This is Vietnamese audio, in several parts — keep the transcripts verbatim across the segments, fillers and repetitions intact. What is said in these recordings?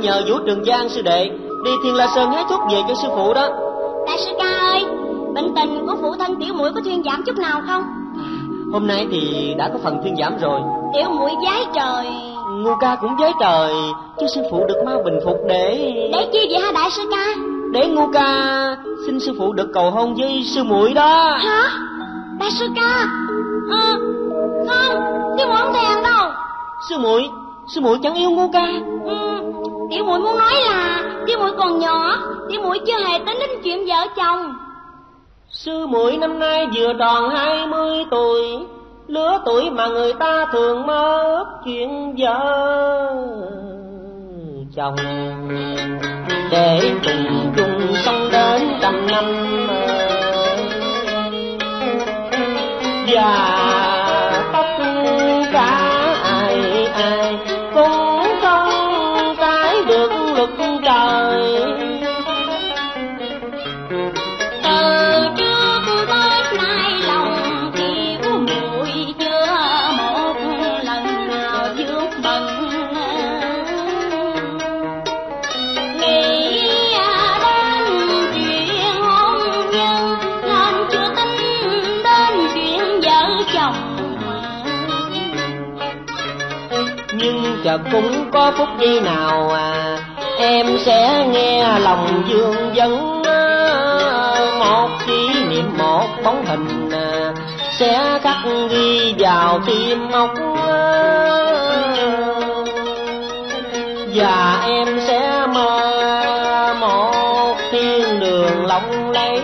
nhờ Vũ Trường Giang sư đệ đi Thiên La Sơn hái thuốc về cho sư phụ đó. Đại sư ca ơi, bệnh tình của phụ thân tiểu muội có thuyên giảm chút nào không? Hôm nay thì đã có phần thuyên giảm rồi. Tiểu muội vái trời. Ngu ca cũng vái trời cho sư phụ được mau bình phục để... Để chi vậy hả đại sư ca? Để Ngu ca xin sư phụ được cầu hôn với sư muội đó. Hả? Đại sư ca? Ừ, không, tiểu muội không thèm đâu. Sư muội, sư muội chẳng yêu Ngu ca. Ừ, tiểu muội muốn nói là tiểu muội còn nhỏ, tiểu muội chưa hề tính đến chuyện vợ chồng. Sư muội năm nay vừa tròn hai mươi tuổi, lứa tuổi mà người ta thường mơ ước chuyện vợ chồng, để cùng chung sống đến trăm năm. Và tất cả ai ai cũng không trái được luật trời. Chợt cũng có phút giây nào à, em sẽ nghe lòng vương vấn, một kỷ niệm một bóng hình à, sẽ khắc ghi vào tim óc, và em sẽ mơ một thiên đường lộng lẫy,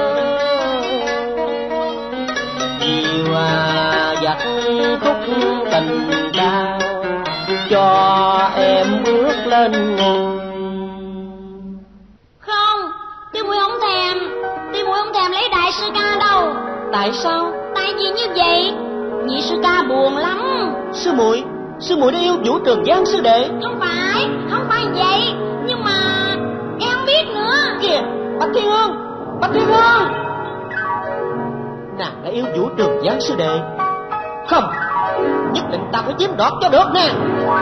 chiều à, giặt khúc tình cao cho em bước lên ngôi. Không, tiểu muội không thèm, tiểu muội không thèm lấy đại sư ca đâu. Tại sao? Tại vì như vậy nhị sư ca buồn lắm. Sư muội, sư muội đã yêu Vũ Trường Giang sư đệ. Không phải, không phải vậy, nhưng mà em không biết nữa. Kìa, Bạch Thiên Hương, Bạch Thiên Hương, nàng đã yêu Vũ Trường Giang sư đệ. Không, nhất định ta phải chiếm đoạt cho được nè.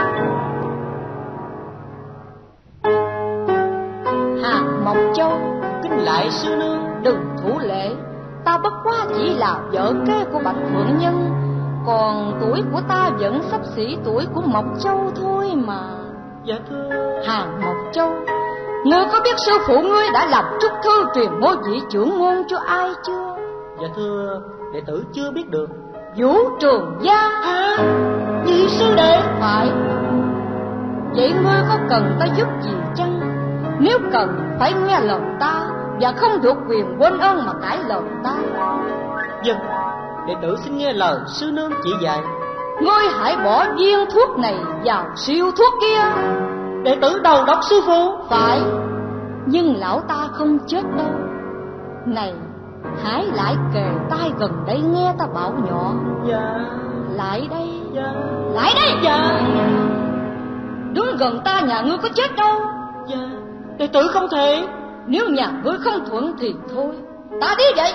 Hà Mộc Châu, kính lại sư nương. đừng thủ lễ, ta bất quá chỉ là vợ kế của Bạch Phượng Nhân, còn tuổi của ta vẫn xấp xỉ tuổi của Mộc Châu thôi mà. Dạ thưa. Hà Mộc Châu, ngươi có biết sư phụ ngươi đã làm trúc thư truyền ngôi vị trưởng môn cho ai chưa? Dạ thưa, đệ tử chưa biết được. Vũ Trường Giang. Hả? Nhị sư đệ? Phải. Vậy ngươi có cần ta giúp gì chăng? Nếu cần phải nghe lời ta, và không được quyền quên ơn mà cãi lời ta. Vâng, đệ tử xin nghe lời sư nương chỉ dạy. Ngươi hãy bỏ viên thuốc này vào siêu thuốc kia. Đệ tử đầu độc sư phụ. Phải, nhưng lão ta không chết đâu. Này, hãy lại kề tai gần đây nghe ta bảo nhỏ. Dạ. Lại đây. Dạ. Lại đây. Dạ. Đứng gần ta, nhà ngươi có chết đâu. Dạ, đệ tử không thể. Nếu nhà ngươi không thuận thì thôi, ta đi vậy.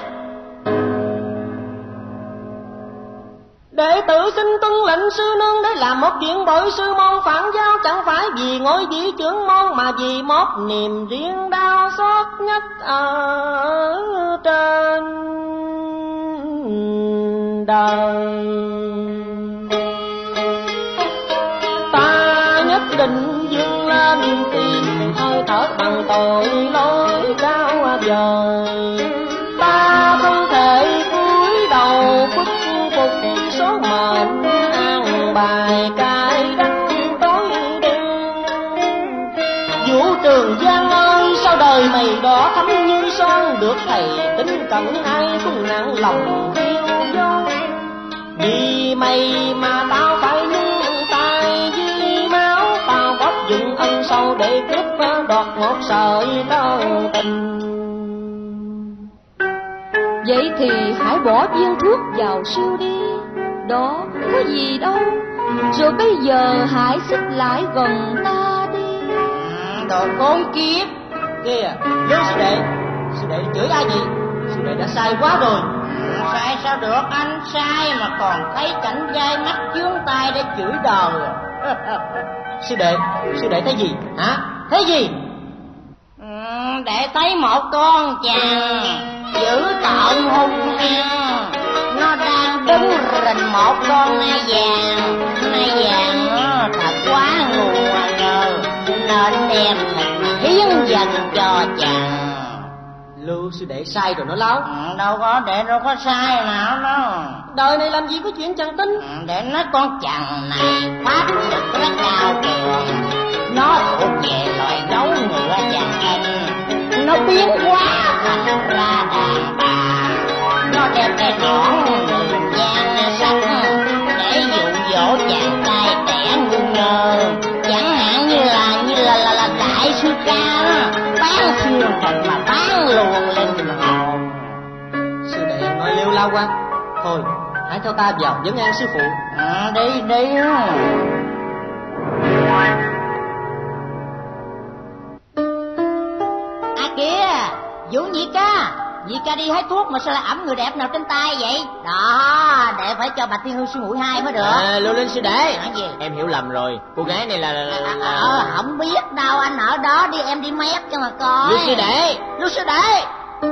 Đệ tử xin tuân lệnh sư nương để làm một chuyện bội sư môn phản giáo, chẳng phải vì ngôi vị trưởng môn mà vì một niềm riêng đau xót nhất ở trên đời. Ta nhất định vươn lên tìm hơi thở bằng tội lỗi cao vời. Ta không thể cúi đầu khuất phục số mệnh an bài cay đắng tối đen. Vũ Trường Giang ơi, sao đời mày đỏ thắm như son, được thầy tính cận ai cũng nặng lòng yêu dấu. Vì mày mà tao phải nhúng tay với máu, tao góp dựng ân sâu để cướp đoạt một sợi tơ tình. Vậy thì hãy bỏ viên thuốc vào siêu đi, đó có gì đâu. Rồi bây giờ hãy xích lại gần ta đi. Đồ khốn kiếp. Kìa, vô sư đệ. Sư đệ chửi ai vậy? Sư đệ đã sai quá rồi. Sai sao được, anh sai mà còn thấy cảnh dai mắt chướng tay để chửi đời. Sư đệ, sư đệ thấy gì hả? Cái gì? Ừ, để thấy một con chàng dữ tợn hung hăng, nó đang đứng rình một con nai vàng. Nai vàng nó thật quá ngu ngơ, nên đem thịt hiến dần cho chàng. Lưu sư đệ sai rồi nó Láo. Ừ, đâu có, để đâu có sai nào đâu. Đời này làm gì có chuyện chẳng tính. Ừ, để nói con chàng này pháp lực rất cao cường, nó thuộc về loại gấu ngựa vàng anh, nó biến hóa thành ra đàn bà, nó đem cái thỏn đường gian sắc để dụ dỗ chàng trai trẻ ngu ngơ, chẳng hạn như là như là là, là đại sư ca đó, bán xương thịt mà bán luôn linh hồn. Sư đệ nói liêu lao quá. Thôi hãy theo ta vào vấn an sư phụ. À, đi đi. À kìa, Vũ Nhị ca, Nhị ca đi hái thuốc mà sao lại ẵm người đẹp nào trên tay vậy? Đó, để phải cho Bạch Thiên Hương sư muội hai mới được. À, Lưu Linh sư đệ. À, gì? Em hiểu lầm rồi, cô gái này là... là, là, là... À, ờ, không biết đâu, anh ở đó đi, em đi mép cho mà coi. Lưu sư đệ. Lưu sư đệ.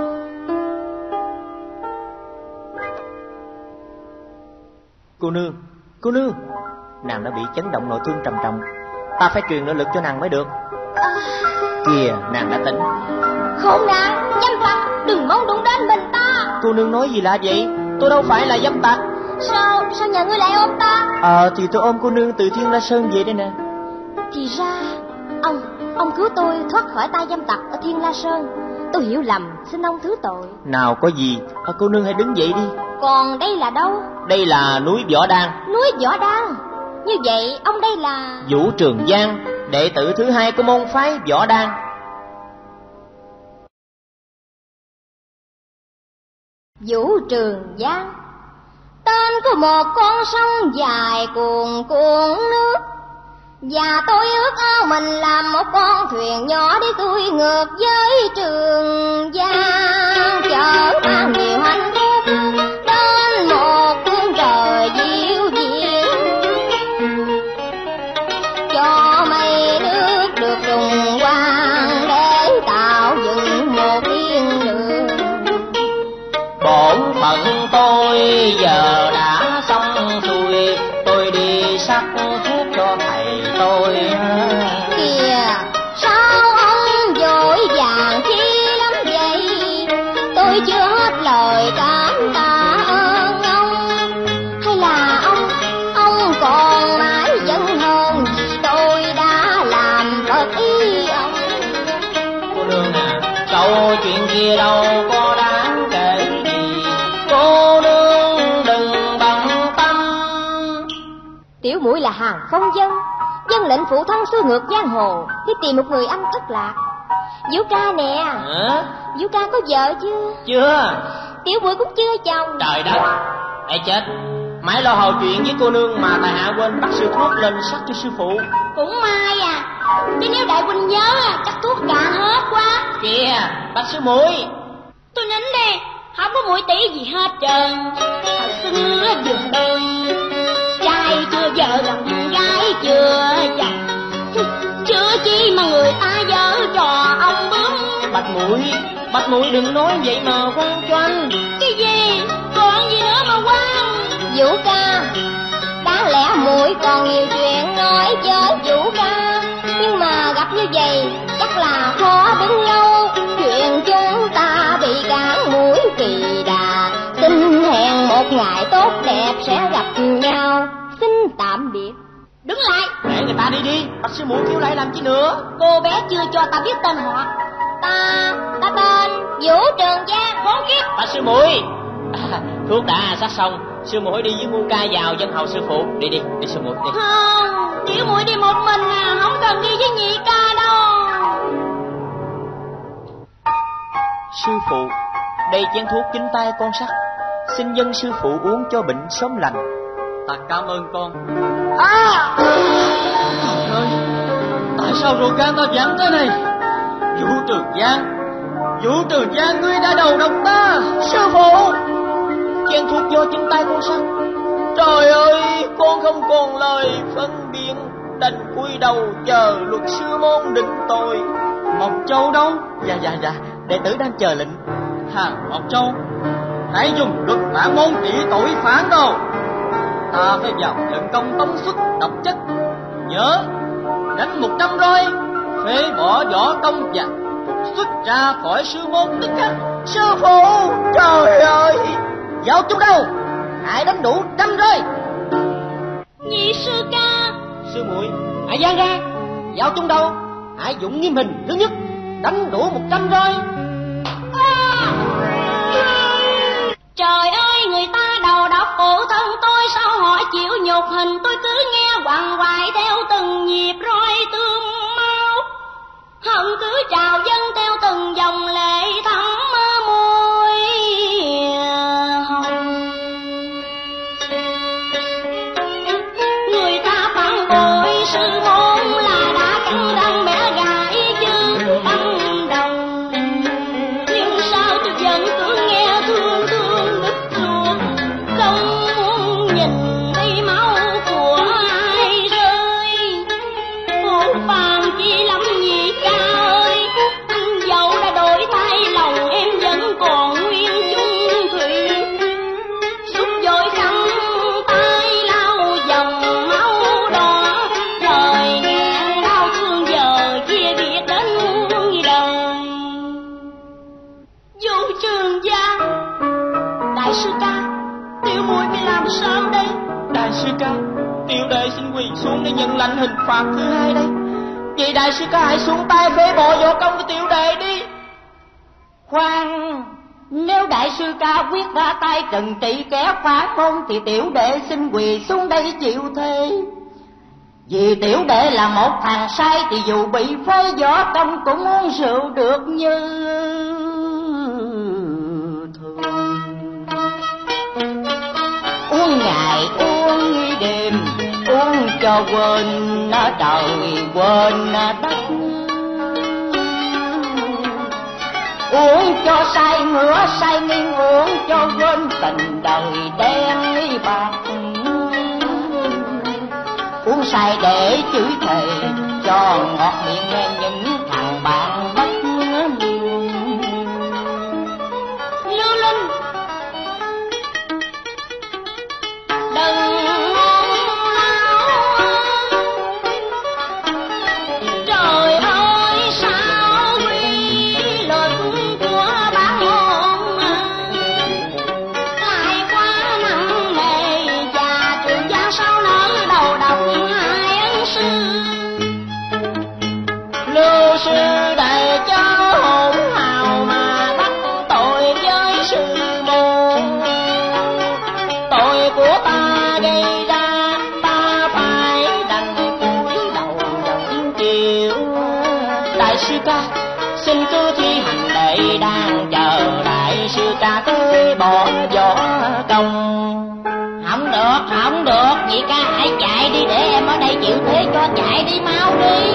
Cô nương, cô nương, nàng đã bị chấn động nội thương trầm trọng, ta phải truyền nội lực cho nàng mới được. À... Kìa, nàng đã tỉnh. Khốn nạn, dâm tặc, đừng mong đụng đến mình ta. Cô nương nói gì lạ vậy? Tôi đâu phải là dâm tặc. Sao, sao nhà ngươi lại ôm ta? Ờ, thì tôi ôm cô nương từ Thiên La Sơn về đây nè. Thì ra, ông, ông cứu tôi thoát khỏi tay dâm tặc ở Thiên La Sơn. Tôi hiểu lầm, xin ông thứ tội. Nào có gì, à, cô nương hãy đứng dậy đi. Còn đây là đâu? Đây là núi Võ Đan. Núi Võ Đan. Như vậy, ông đây là... Vũ Trường Giang, đệ tử thứ hai của môn phái Võ Đan. Vũ Trường Giang, tên của một con sông dài cuồn cuộn nước, và tôi ước ao mình làm một con thuyền nhỏ để tôi ngược với Trường Giang, chở mang nhiều hạnh phúc đến một phương trời diệu diệu, cho mây nước được trùng quang để tạo dựng một thiên đường. Bổn phận tôi giờ đã xong xuôi, tôi đi sắc thuốc cho thầy tôi. Kìa, sao ông vội vàng chi lắm vậy? Tôi chưa hết lời cảm tạ ơn ông. Hay là ông, ông còn mãi giận hơn vì tôi đã làm phật ý ông? Cô nương à, câu chuyện kia đâu có đáng kể gì, cô nương đừng bận tâm. Tiểu muội là hàng phong dân, dân lệnh phụ thân xuôi ngược giang hồ đi tìm một người anh thất lạc. Vũ ca nè. Hả? Vũ ca có vợ chưa? Chưa. Tiểu muội cũng chưa chồng. Trời đất, ê chết, mãi lo hầu chuyện với cô nương mà tài hạ quên bắt sư thuốc lên sắc cho sư phụ. Cũng may à, chứ nếu đại huynh nhớ chắc thuốc cạn hết quá. Kìa, bác sư muội. Tôi nín đi, không có muội tỷ gì hết trơn. Thật xinh á vừa đôi, trai chưa vợ lòng gái chưa chồng, chưa chi mà người ta giở trò ông bướm. Bạch muội, bạch muội đừng nói vậy mà quan choanh. Cái gì, còn gì nữa mà quan? Vũ ca, đáng lẽ muội còn nhiều chuyện nói với Vũ ca, nhưng mà gặp như vậy chắc là khó đứng lâu. Chuyện chúng ta bị cản mũi kỳ đà, xin hẹn một ngày tốt đẹp sẽ gặp nhau. Xin tạm biệt. Đứng lại, Để người ta đi đi, bác sư muội kêu lại làm chi nữa. cô bé chưa cho ta biết tên họ. Ta, ta tên Vũ Trường Giang. Khốn kiếp. Bác sư muội, à, thuốc đã sát xong, sư muội đi với ngu ca vào dân hầu sư phụ. Đi đi, đi sư muội đi. Không, tiểu muội đi một mình à, không cần đi với nhị ca đâu. Sư phụ, đây chén thuốc chính tay con sắc, xin dân sư phụ uống cho bệnh sớm lành. Ta cảm ơn con. À, Trời ơi, tại sao ruột gan ta giảm thế này? Vũ Trường Giang, Vũ Trường Giang, ngươi đã đầu độc ta. Sư phụ, chén thuốc do chính tay con sắc. Trời ơi, con không còn lời phân biệt. đành cúi đầu chờ luật sư môn định tội. Mộc Châu đâu? Dạ dạ dạ, đệ tử đang chờ lệnh. Hàng Mộc Châu, hãy dùng luật bản môn trị tội phản đồ. Ta phải vào trận công tống xuất độc chất. Nhớ đánh một trăm roi, phế bỏ võ công và xuất ra khỏi sư môn tức khắc. Sư phụ, trời ơi, giáo chúng đâu? Hãy đánh đủ trăm roi. Nhị sư ca. Sư muội, hãy giang ra. Giáo chúng đâu? Hãy dụng nghiêm hình thứ nhất, đánh đủ một trăm roi. À! Trời ơi, người ta đầu độc phụ thân tôi, sao họ chịu nhục hình tôi cứ nghe quằn quại theo từng nhịp roi tương máu. Hận cứ trào dâng theo từng dòng lệ thấm môi hồng. Người ta phản bội sư môn là đã cắn răng bẻ gãy chân tâm đồng. Nhưng sao tôi vẫn cứ nghe thương thương đứt ruột, không muốn nhìn thấy máu của ai rơi. Phụ phàng chi lắm nhị ca ơi, anh dẫu đã đổi thay lòng em vẫn còn nguyên chung thủy. Xúc dội khăn tay lau dòng máu đỏ, thời ngàn đau thương giờ chia biệt đến muôn đời. Vô Trường Giang, đại sư ca, tiểu muội bị làm sao đây? Đại sư ca, tiểu đệ xin quỳ xuống để nhận lãnh hình phạt thứ hai đây. Vậy đại sư ca hãy xuống tay phế bỏ võ công của tiểu đệ đi. Khoan, nếu đại sư ca quyết ra tay trừng trị kẻ phản môn thì tiểu đệ xin quỳ xuống đây chịu thề. Vì tiểu đệ là một thằng sai thì dù bị phế võ công cũng uống rượu được như thường. Uống ngày uống đêm, uống cho quên trời quên đất. Uống cho say ngửa say nghiêng, uống cho quên tình đời đen bạc. Uống say để chửi thề cho ngọt miệng nghe những thằng bạn bất lương. Lưu Linh, đừng ngôn láo. Trời ơi, sao quy luật của bản môn lại quá nặng nề, và Trường Giang sao nỡ đầu độc hai ân sư. Lưu sư đại cháu hỗn hào mà đắc tội với sư môn. Tội của ta gây ra, ta phải đành cúi đầu nhận chịu. Đại sư ca, xin cứ thi hành lệ đang chờ đại sư ca tới bỏ võ công. Không được, không được, nhị ca hãy chạy đi để em ở đây chịu thế cho, chạy đi mau đi.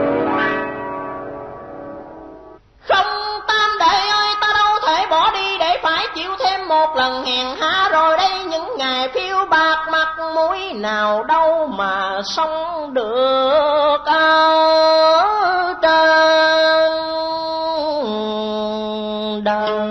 Không, tam đệ ơi, ta đâu thể bỏ đi để phải chịu thêm một lần hèn hạ rồi đây. Những ngày phiêu bạc mặt mũi nào đâu mà sống được ở trên đời.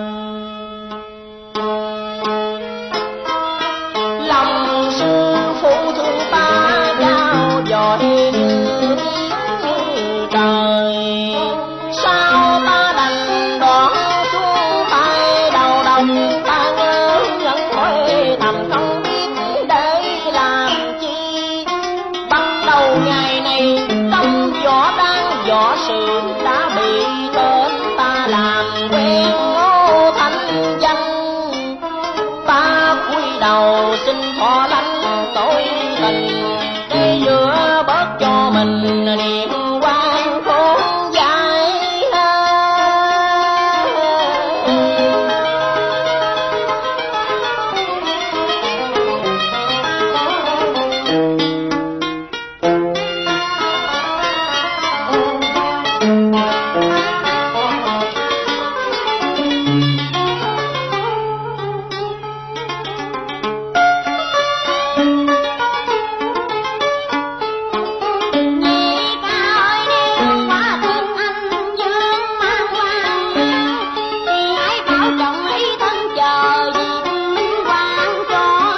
Lòng sư phụ thương ta trao dồi như trời. Sao ta đành đón xuống tay đầu đồng, ta ngơ ngẩn thôi thầm không biết để làm chi. Bắt đầu ngày này trong võ đang võ sự đã bị tên ta làm quen ngô thanh danh. Ta cúi đầu xin thọ lãnh tội tình để giữa bớt cho mình niềm quan khốn dài.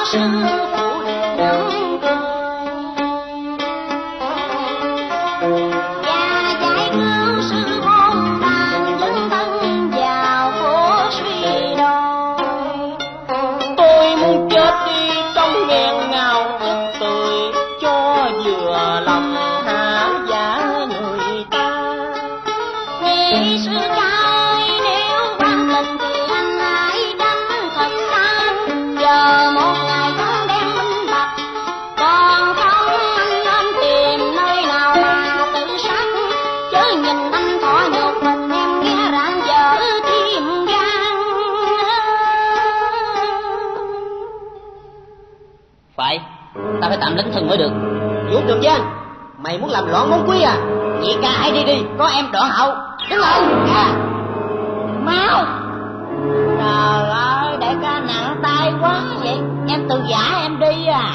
sư phụ nắng cười và dạy cương sư môn đàn dân thân vào phố suy đồi. Tôi muốn chết đi trong nghẹn ngào tức tươi cho vừa lòng hạ giả người ta. Vì sư trai nếu quan tình thì anh hãy tránh thật xa, chờ một ngày tháng đen minh bạch, còn không anh nên tìm nơi nào mà tự sát, chớ nhìn anh thọ nhục mình em nghe rạng dở tim gan. Phải, ta phải tạm lính thân mới được. Vũ Trường Giang, mày muốn làm loạn món quý à? Vậy ca hãy đi đi, có em đoạn hậu. Đứng lên. À. Mau. Trời ơi, đại ca nặng tay quá vậy. Em từ giả em đi à.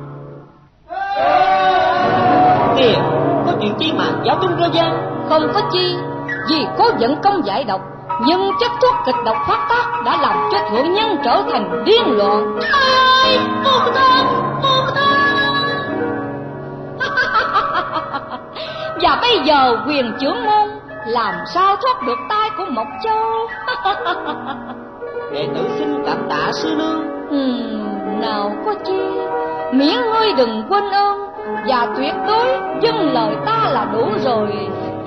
Kìa, có chuyện chi mà giáo tung rơ gian? Không có chi, vì cố dẫn công giải độc, nhưng chất thuốc kịch độc phát tác đã làm cho thượng nhân trở thành điên loạn. Ôi, phụ thân, phụ thân. Và bây giờ quyền trưởng môn làm sao thoát được tay của Mộc Châu? Đệ tử xin cảm tạ sư nương. Hmm, nào có chi, miễn ngươi đừng quên ơn và tuyệt đối dâng lời ta là đủ rồi.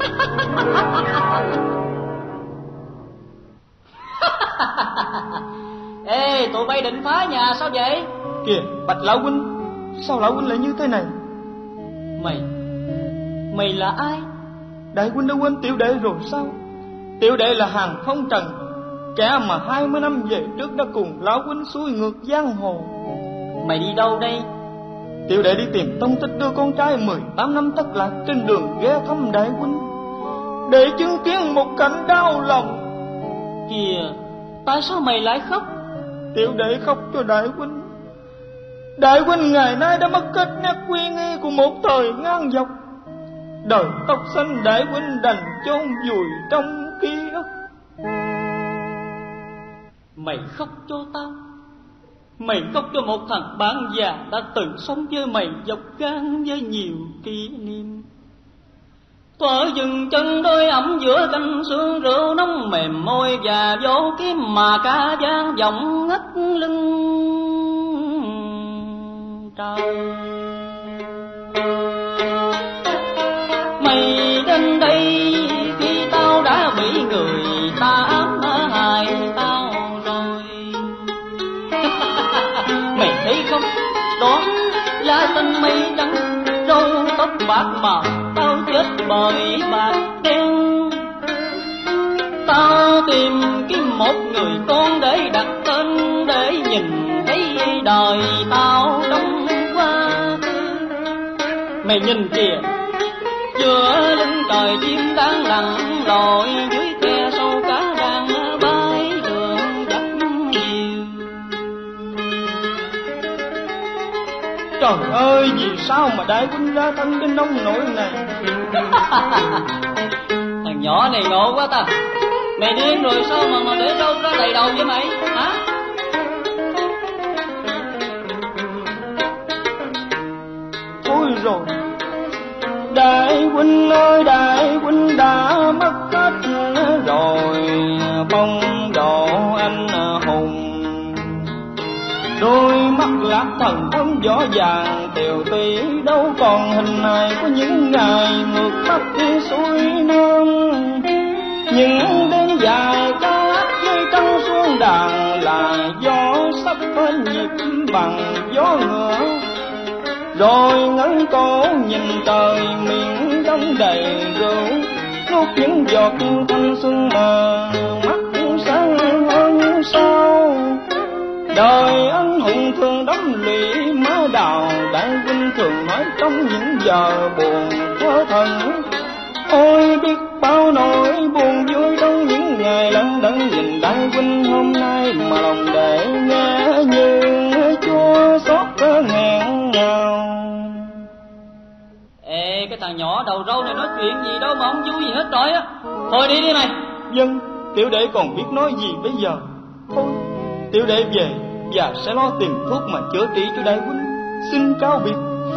Ê, tụi bay định phá nhà sao vậy? Kìa, Bạch lão huynh, sao lão huynh lại như thế này? Mày, mày là ai? Đại huynh đã quên tiểu đệ rồi sao? Tiểu đệ là Hàng Phong Trần, kẻ mà hai mươi năm về trước đã cùng lão huynh xuôi ngược giang hồ. Mày đi đâu đây? Tiểu đệ đi tìm tông tích đưa con trai mười tám năm thất lạc trên đường ghé thăm đại huynh, để chứng kiến một cảnh đau lòng. Kìa, tại sao mày lại khóc? Tiểu đệ khóc cho đại huynh. Đại huynh ngày nay đã mất kết nét quy nghi của một thời ngang dọc. Đời tóc xanh đại huynh đành chôn vùi trong ký ức. Mày khóc cho tao. Mày khóc cho một thằng bạn già đã từng sống với mày dọc gan với nhiều kỷ niệm. Thuở dừng chân đôi ẩm giữa canh sương, rượu nóng mềm môi và vô kiếm mà ca vang vọng ngất lưng trời. Mày đến đây khi tao đã bị người ta ám hại tao rồi. Mày thấy không, đó là tên mây trắng, râu tóc bạc màu, tao chết bởi bạc đen. Tao tìm kiếm một người con để đặt tên, để nhìn thấy đời tao trong quá khứ. Mày nhìn kìa, giữa lưng trời chim đang lặng lội, dưới khe sâu cá đang bay đường dắt chiều. Trời ơi, vì sao mà đại huynh ra thân đến nông nỗi này? Thằng nhỏ này ngộ quá ta. Mày điên rồi sao mà mà để đâu ra đầy đầu với mày hả? Thôi rồi, đại huynh ơi, đại huynh đã mất hết rồi, bông độ anh hùng. Đôi mắt lạc thần thấm rõ ràng tiều tụy, đâu còn hình hài của những ngày ngược bắc đi xuôi nam. Những đêm dài ca hát với trăng xuống đàn là gió sắp bên nhịp bằng gió ngựa. Rồi ngẩng cổ nhìn trời miệng đông đầy rượu, nuốt những giọt thanh xuân mà mắt sáng hơn sao. Đời anh hùng thường đắm lụy má đào, đại huynh thường nói trong những giờ buồn thơ thần. Ôi biết bao nỗi buồn vui trong những ngày lận đận nhìn đại huynh hôm nay, mà lòng để nghe như chua xót nghẹn ngào. Ê, cái thằng nhỏ đầu râu này nói chuyện gì đâu mà không vui gì hết rồi á. Thôi đi đi mày. Dân, tiểu đệ còn biết nói gì bây giờ. Thôi, tiểu đệ về và sẽ lo tìm thuốc mà chữa trị cho đại huynh. Xin cáo biệt.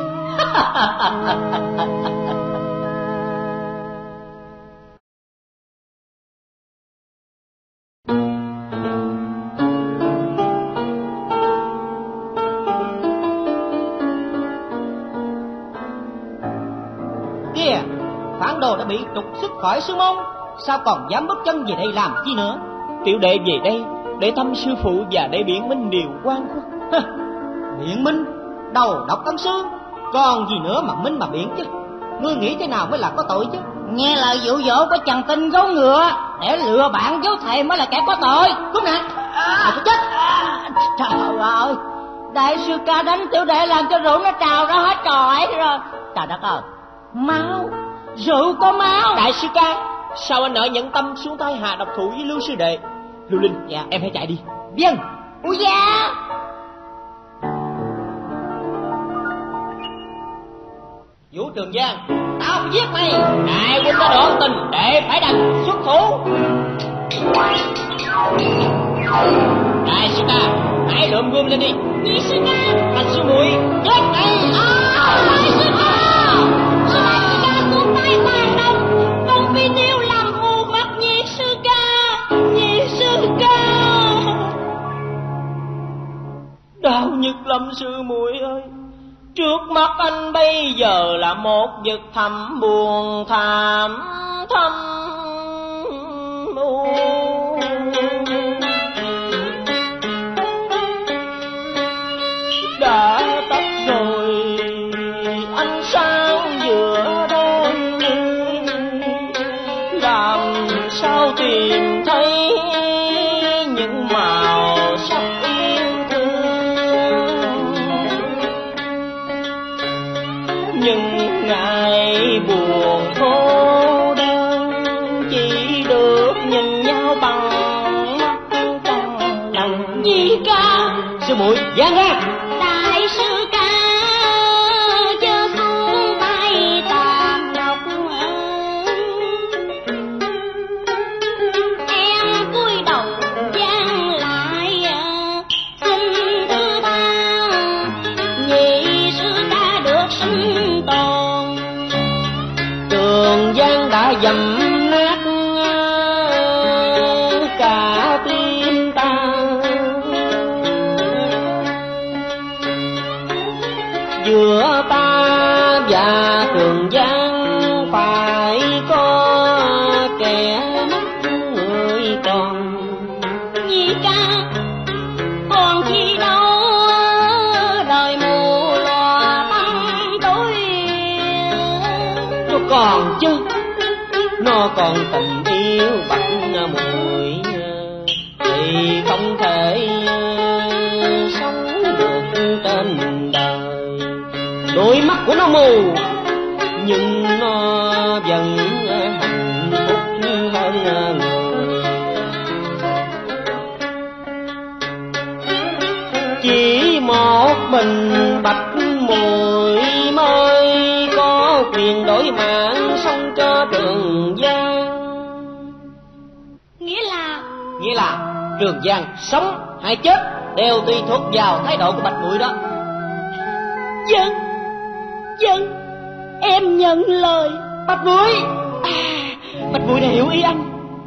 Kìa, phản đồ đã bị trục xuất khỏi sư môn, sao còn dám bước chân về đây làm chi nữa? Tiểu đệ về đây để thăm sư phụ và để biện minh điều quan khuất. Biện minh? Đầu độc tân sư, còn gì nữa mà minh mà biện chứ? Ngươi nghĩ thế nào mới là có tội chứ? Nghe lời dụ dỗ của chàng tinh gấu ngựa để lừa bạn dấu thầy mới là kẻ có tội. Cút nè, à, tôi chết. À, trời ơi, đại sư ca đánh tiểu đệ làm cho rượu nó trào ra hết trọi rồi. Trời đất ơi, máu, rượu có máu. Đại sư ca, sao anh nỡ nhẫn tâm xuống tay hạ độc thủ với Lưu sư đệ? Lưu Linh, dạ, em hãy chạy đi. Vâng. Ui da. Vũ Trường Giang, tao phải giết mày. Đại huynh đã đổ tình để phải đành xuất thủ. Đại sư ca, hãy lượm gươm lên đi. Nhị sư ca, Thành sư muội, chết mày. đại sư ca, sư đại sư ca xuống tay tàn độc, con phi tiêu làm mù mắt nhị sư ca, nhị sư ca. Đau nhức lắm sư muội ơi. Trước mắt anh bây giờ là một vực thẳm buồn thảm thâm u. Đã tắt rồi ánh sáng giữa đêm, làm sao tìm thấy những màu sắc yêu thương. Nhưng ngày buồn cô đơn chỉ được nhìn nhau bằng mắt trong lòng. Nhị ca, Sư muội, giang ra. đại sư ca, chớ xuống tay tàn độc. Em cúi đầu giang lại xin thứ tha, nhị sư ca được sinh tồn. Trường Giang đã dầm nát cả tim ta. Giữa ta và Trường Giang phải có kẻ mất người còn. Nhị ca, còn khi đâu đời mù lòa tăm tối. Nó còn chứ, nó còn tình yêu bạch muội thì không thể sống được trên đời. Đôi mắt của nó mù nhưng nó vẫn hạnh phúc hơn người. Chỉ một mình bạch muội mới có quyền đổi mạng sống cho Trường Giang. Nghĩa là Nghĩa là Trường Giang sống hay chết đều tùy thuộc vào thái độ của bạch muội đó. dân dân em nhận lời. Bạch muội, à, bạch muội đã hiểu ý anh.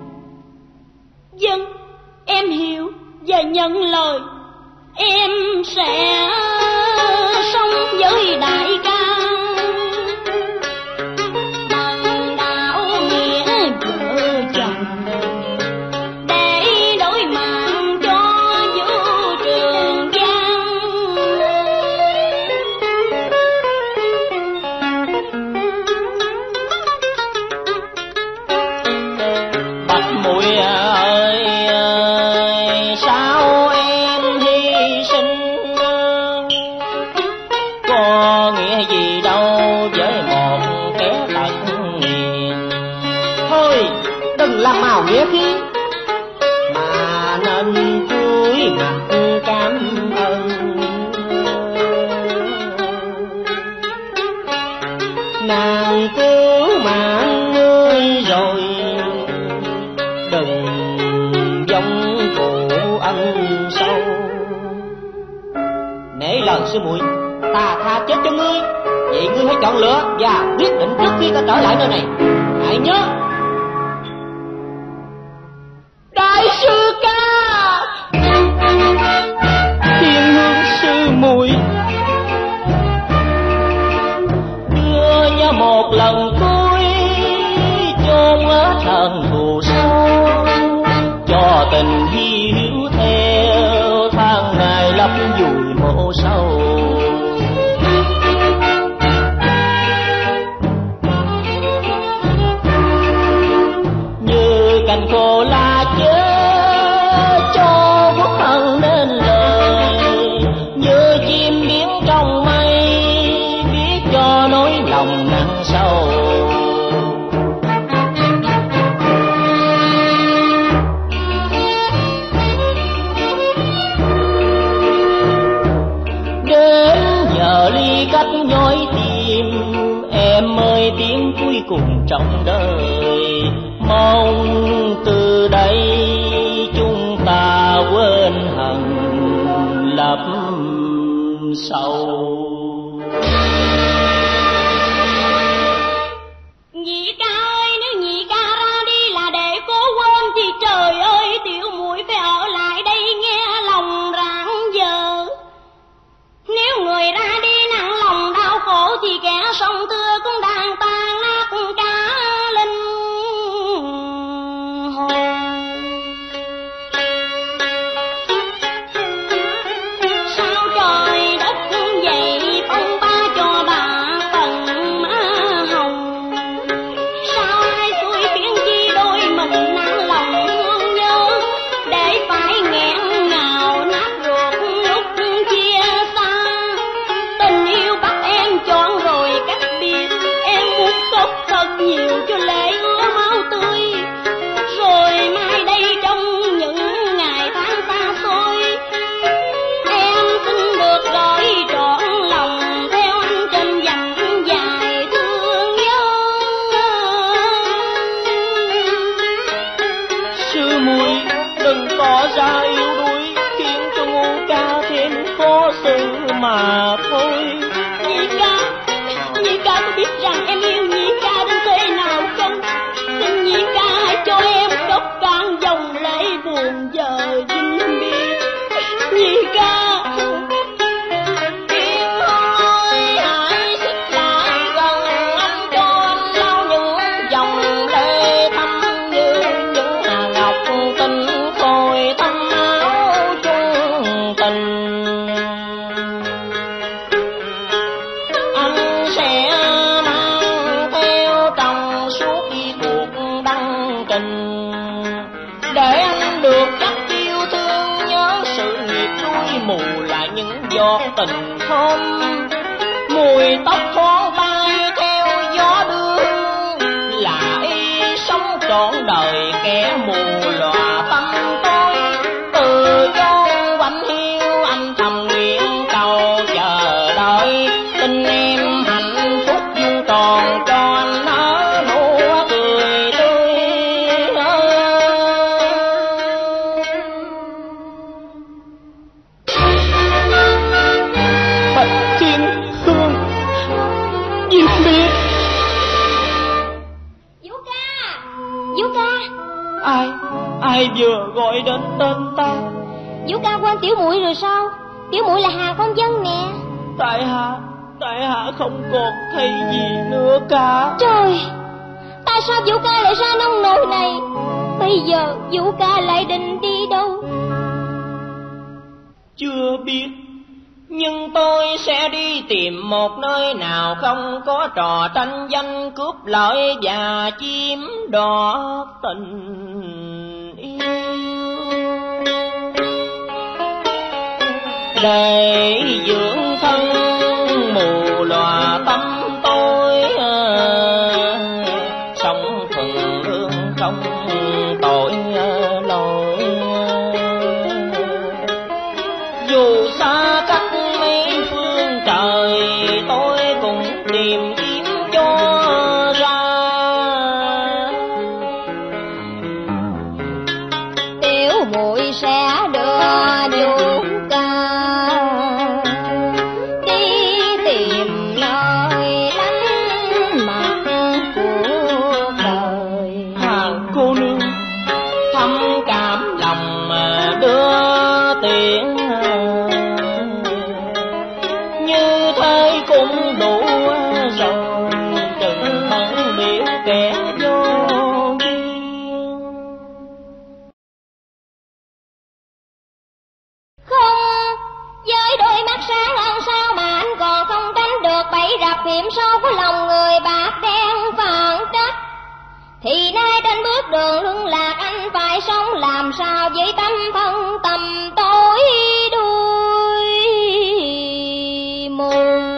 Dân em hiểu và nhận lời. Em sẽ sống với đại ca, bằng đạo nghĩa vợ chồng, để đổi mạng cho Vũ Trường Giang. Bạch muội ơi, sao em hy sinh, có nghĩa gì đâu với một kẻ tật nguyền. Thôi đừng làm màu nghĩa khí mà nên cúi mặt cảm ơn. Nàng cứu mạng ngươi rồi, đừng giống cụ ân sâu. Nể lời sư muội, ta tha chết cho ngươi. Vậy ngươi hãy chọn lựa và quyết định trước khi ta trở lại nơi này. Hãy nhớ. Đại sư ca, Thiên Hương sư muội, đưa nhớ một lần cuối chôn ở thần thù sâu, cho tình hiếu theo tháng ngày lấp vùi mộ sâu. Như cành khô lá chết cho quốc hận nên lời, như chim biến trong mây biết cho nỗi lòng nặng sâu. Đến giờ ly cách nhói tim, em ơi tiếng cuối cùng trong đời. Mong từ đây chúng ta quên hận lập sầu. nhị ca ơi, nếu nhị ca ra đi là để cố quên thì trời ơi, tiểu muội phải ở lại đây nghe lòng rạng giờ. Nếu người ra đi nặng lòng đau khổ thì kẻ sông thưa cũng đang tan nát cả linh hồn. Sao trời đất dậy phong ba cho bà tận má hồng, sao ai xui khiến chi đôi mình nặng lòng thương nhớ, để phải nghẹn ngào nát ruột lúc chia xa. Tình yêu bắt em chọn rồi cách biệt, em muốn khóc thật nhiều cho lệ ứa máu tươi. Rồi mai đây trong những ngày tháng xa xôi, em xin được gửi trọn lòng theo anh trên dặm dài thương nhớ. Sư muội đừng tỏ ra yếu đuối, khiến cho ngu ca thêm khó xử mà thôi. Nhị ca, nhị ca có biết rằng em yêu nhị ca đến thế nào không? Xin nhị ca hãy cho em khóc cạn dòng lệ buồn giờ vinh biệt. Nhị ca, Thiên Hương ơi, hãy xích lại gần anh, cho anh lau những dòng lệ thâm như những hạt ngọc tinh khôi thâm áo chung tình. Anh sẽ mang theo trong suốt cuộc đăng trình, để anh được chắc yêu thương nhớ sự nghiệp đuôi mù lại những giọt tình thơm. Mùi tóc thoáng bay theo gió đưa, là y sống trọn đời kẻ mù lòa tâm tôi. Từ chốn quạnh hiu anh thầm nguyện cầu chờ đợi, tình em hạnh phúc vuông tròn cho anh nở nụ cười tươi. Bạch Thiên Hương diệt biệt. Vũ ca, Vũ ca, Ai ai vừa gọi đến tên ta? Vũ ca quên tiểu muội rồi sao? Tiểu muội là Hà Con Dân nè. Tại hạ tại hạ không còn thấy gì nữa cả. Trời, tại sao Vũ ca lại ra nông nồi này? Bây giờ Vũ ca lại định đi đâu? Chưa biết, nhưng tôi sẽ đi tìm một nơi nào không có trò tranh danh cướp lợi và chiếm đoạt tình yêu, để dưỡng thân mù lòa tâm tôi. Sống thuần lương không tội lỗi, dù xa cách mấy phương trời tôi cũng tìm kiếm cho ra. Tiểu muội sẽ đưa Vũ ca cũng đủ rồi, đừng bận biểu kẻ vô duyên. Không, với đôi mắt sáng hơn sao mà anh còn không tránh được bẫy rập hiểm sâu của lòng người bạc đen phản trách. Thì nay trên bước đường luân lạc anh phải sống làm sao với tâm thân tầm tối đuôi mù.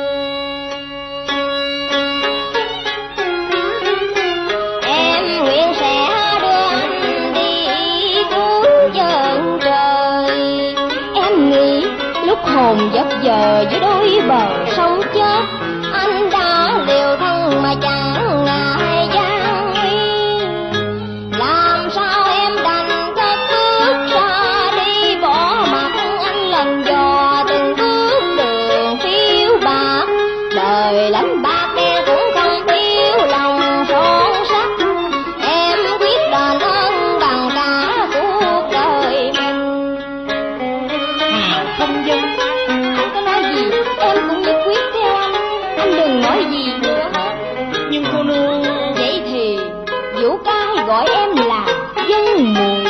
Em nguyện sẽ đưa anh đi cứu chân trời. Em nghĩ lúc hồn giấc giờ giữa đôi bờ sông chết, anh đã liều thân mà chẳng ngại gian nguy. Làm sao em đành cất bước ra đi, bỏ mặc anh lần dò từng bước đường phiêu bạc. Đời lắm bạc đen cũng không thiếu lòng son sắt, em quyết đền ơn bằng cả cuộc đời mình. Hàng không dân, Anh có nói gì em cũng nhất quyết theo anh, anh đừng nói gì nữa. nhưng cô nương Vậy thì Vũ Cai gọi em là Dân Muội.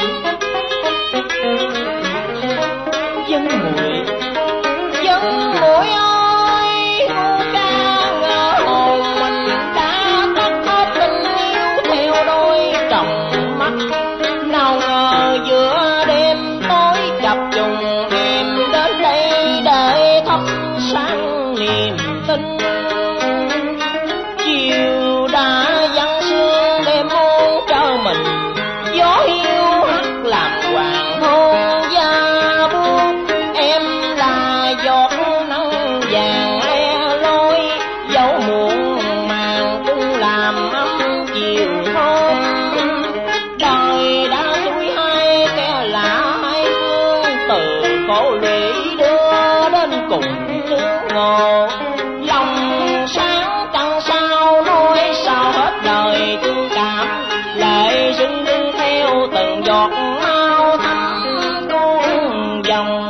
dân muội, dân muội ơi, cô ca ngờ hồn mình đã tắt hết tình yêu theo đôi tròng mắt. Nào ngờ giữa đêm tối chập trùng em đến đây để thắp sáng niềm tin. Chiều đã vắng sương đêm muôn trơ mình, gió hiu hắt làm hoàng hôn da buốt. Em là giọt nắng vàng le loi, dẫu muộn màng cũng làm ấm chiều hôm. Đời đã xuôi hai kẻ lạ hai phương, từ khổ lụy đưa đến cùng nước ngộ. Lòng sáng chẳng sao nói sao hết đời thương cảm, lệ rưng rưng theo từng giọt máu thấm tuôn dòng.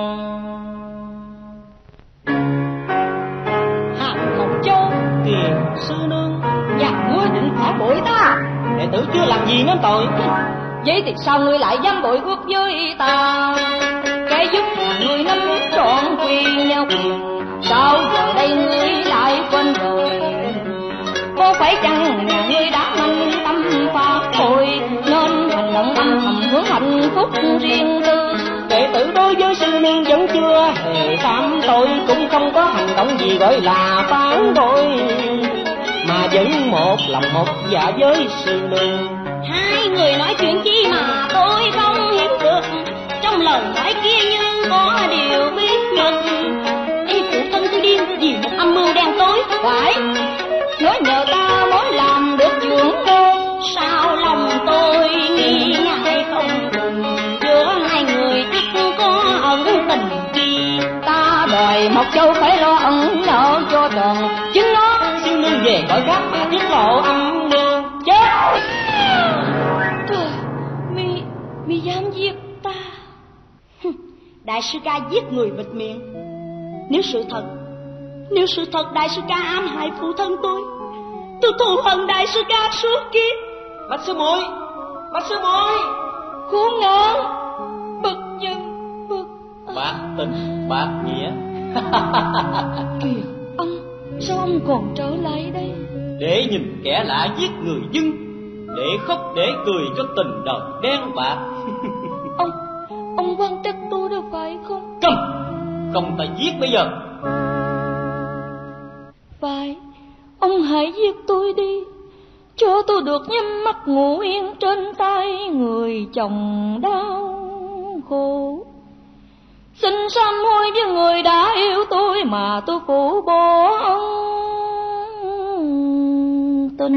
Hàm Ngọc Châu, Kìa sư nương, và ngươi định phản bội ta. đệ tử chưa làm gì nên tội. Vậy thì sao ngươi lại dám bội quốc với ta? Kẻ giúp ngươi nắm trọn quyền nhau quyền, sao giờ đây ngươi lại quên rồi? Có phải chăng nhà ngươi đã minh tâm phá tội, nên hành động âm thầm hướng hạnh phúc riêng tư? Đệ tử đối với sư nương vẫn chưa hề phạm tội, cũng không có hành động gì gọi là phản bội, mà vẫn một lòng một dạ với sư nương. Hai người nói chuyện chi mà tôi không hiểu được, trong lời nói kia như có điều bí mật. Ý phụ thân tôi điên vì một âm mưu đen tối, phải nói nhờ ta mới làm được dưỡng ngôn. Sao lòng tôi nghĩ ngại không cùng, giữa hai người ắt có ẩn tình gì. Ta đòi Mộc Châu phải lo ẩn nợ cho tròn, chính nó Sư nương về cõi khác mà tiết lộ âm mưu chết. Trời, mi, mi dám giết ta? Đại sư ca giết người bịt miệng. Nếu sự thật, nếu sự thật đại sư ca ám hại phụ thân tôi, tôi thù hận đại sư ca suốt kiếp. Bạch sư muội, bạch sư muội. Khốn nạn, bực dân, bực. Bạc tình, bạc nghĩa. Kìa, ông, sao ông còn trở lại đây? Để nhìn kẻ lạ giết người dân, để khóc để cười cho tình đời đen bạc. Ông, ông quan trách tôi đâu phải không? Câm, không ta giết bây giờ. Phải, ông hãy giết tôi đi, cho tôi được nhắm mắt ngủ yên trên tay người chồng đau khổ. Xin sám hối với người đã yêu tôi mà tôi phủ bỏ ân tình.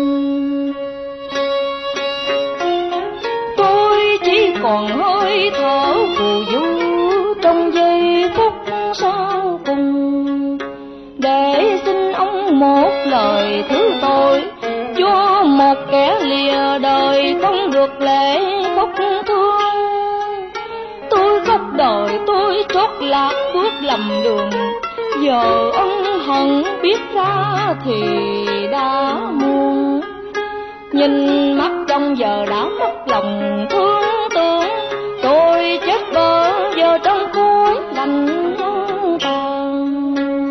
Tôi chỉ còn hơi thở phù du trong giây phút sau cùng, để xin ông một lời thứ tội cho một kẻ lìa đời không được lệ khóc thương. Tôi khóc đời tôi trót lạc bước lầm đường, Giờ ân hận biết ra thì đã muộn. Nhìn mắt trong giờ đã mất lòng thương tưởng. Tôi chết bơ giờ trong khối lạnh tàn.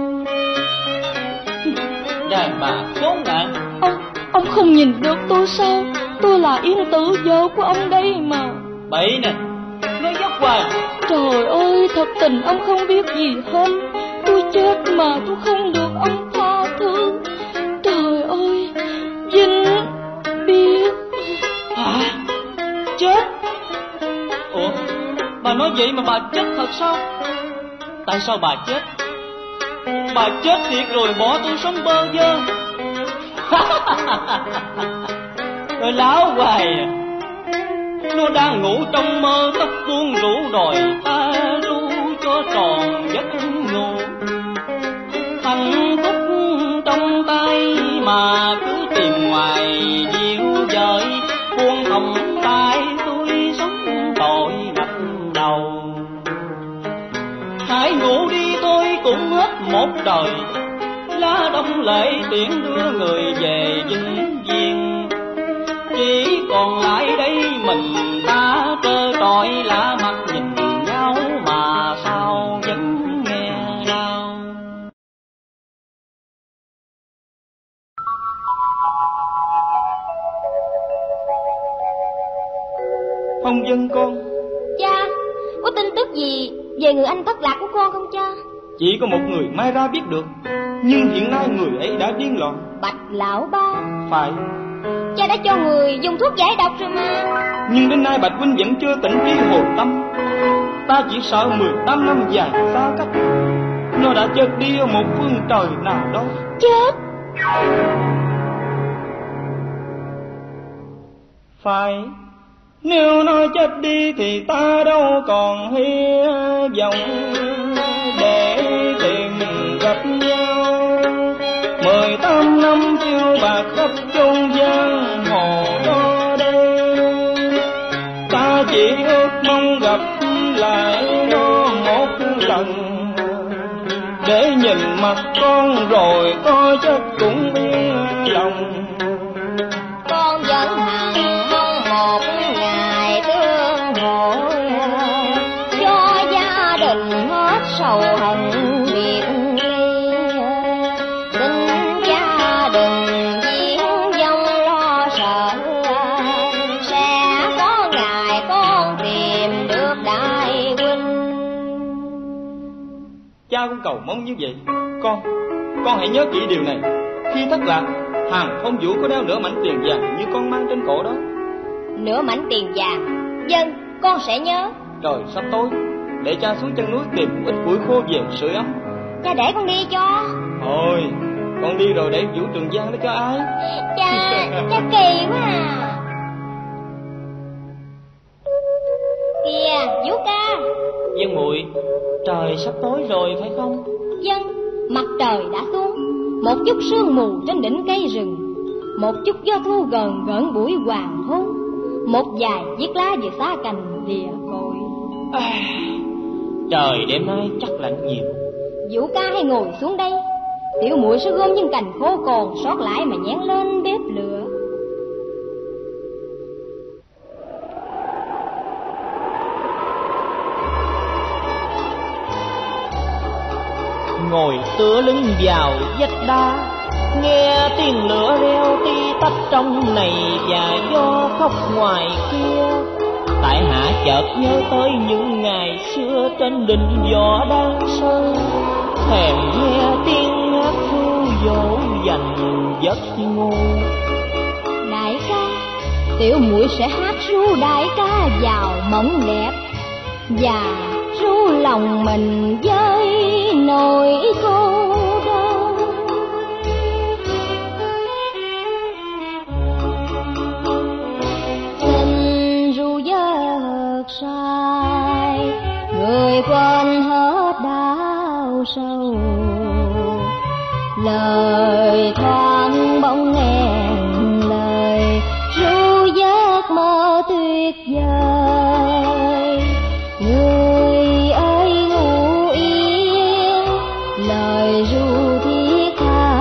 Đàn bà khốn nạn. Ông, ông không nhìn được tôi sao? Tôi là Yên Tử, vợ của ông đây mà. Bậy nè, nói dốc hoài. Trời ơi, thật tình ông không biết gì hết. Tôi chết mà tôi không được ông tha thứ. Trời ơi, Vinh biết. Hả? Chết? Ủa, bà nói vậy mà bà chết thật sao? Tại sao bà chết? Bà chết thiệt rồi bỏ tôi sống bơ vơ. Rồi láo hoài à. Nó đang ngủ trong mơ, tóc buông rủ đòi ta ru cho tròn giấc ngủ. Hạnh phúc trong tay mà cứ tìm ngoài dịu dời. Buông hồng tay tôi sống tội ngập đầu. Hãy ngủ đi tôi cũng hết một đời. Lá đông lệ tiễn đưa người về vinh viên. Chỉ còn lại đây mình ta trơ trọi lạ mặt nhìn nhau mà sao vẫn nghe đau. Ông Dân con. Cha, có tin tức gì về người anh thất lạc của con không cha? Chỉ có một người mai ra biết được. Nhưng hiện nay người ấy đã điên loạn. Bạch lão ba. Phải. Cha đã cho người dùng thuốc giải độc rồi mà. Nhưng đến nay Bạch huynh vẫn chưa tỉnh trí hồi tâm. Ta chỉ sợ mười tám năm dài xa cách, nó đã chết đi ở một phương trời nào đó. Chết? Phải. Nếu nó chết đi thì ta đâu còn hy vọng để tìm gặp nhau. Mười tám năm phiêu bạc khắp chốn giang hồ đó đây, ta chỉ ước mong gặp lại nó một lần, để nhìn mặt con rồi có chết cũng yên lòng. Con vẫn hằng mong một ngày tương hội, cho gia đình hết sầu hận biệt ly. Xin cha đừng viễn vông lo sợ, sẽ có ngày con tìm được đại huynh. Cha cũng cầu mong như vậy. Con, con hãy nhớ kỹ điều này. Khi thất lạc, Hàng Phong Vũ có đeo nửa mảnh tiền vàng như con mang trên cổ đó. Nửa mảnh tiền vàng? Vâng, con sẽ nhớ. Trời sắp tối, để cha xuống chân núi tìm một ít củi khô về sưởi ấm. Cha để con đi cho. Thôi, con đi rồi để Vũ Trường Giang đó cho ai? Cha, cha kỳ quá à. Kìa, Vũ ca. Dân muội, trời sắp tối rồi phải không? Vâng, mặt trời đã xuống. Một chút sương mù trên đỉnh cây rừng, một chút gió thu gần gợn buổi hoàng hôn, một vài chiếc lá vừa xá cành lìa cội. À, trời đêm nay chắc lạnh nhiều. Vũ ca hãy ngồi xuống đây, tiểu muội sẽ gom những cành khô còn sót lại mà nhén lên bếp lửa. Ngồi tựa lưng vào vách đá, nghe tiếng lửa reo tí tách trong này và gió khóc ngoài kia. Tại hạ chợt nhớ tới những ngày xưa trên đỉnh võ đang sơ, thèm nghe tiếng hát ru dỗ dành giấc ngủ. Đại ca, tiểu muội sẽ hát ru đại ca vào mộng đẹp, và ru lòng mình với nỗi cô đơn. Tình ru giấc say, người quên hết đau sâu. Lời thoáng bỗng ngàn lời, ru giấc mơ tuyệt vời. Người ơi ngủ yên, lời ru thiết tha.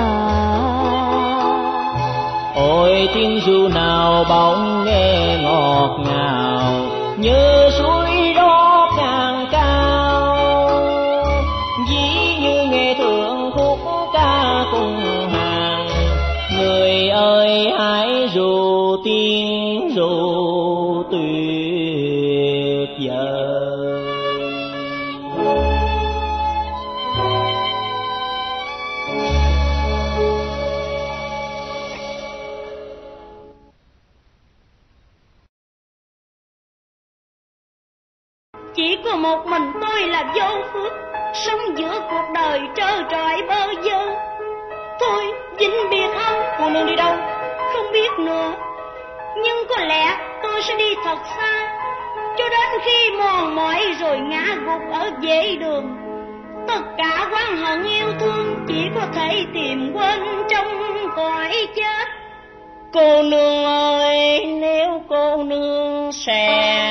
Ôi tiếng ru nào bỗng nghe ngọt ngào, như suối rót ngàn cao, ví như nghe thượng khúc ca cùng hàng. Người ơi hãy ru tiếng ru tuyệt vời. Chỉ có một mình tôi là vô phước, sống giữa cuộc đời trơ trọi bơ vơ. Thôi vĩnh biệt ông, cô nương đi đâu không biết nữa, nhưng có lẽ tôi sẽ đi thật xa, cho đến khi mòn mỏi rồi ngã gục ở vệ đường. Tất cả oán hận yêu thương chỉ có thể tìm quên trong cõi chết. Cô nương ơi, nếu cô nương sẽ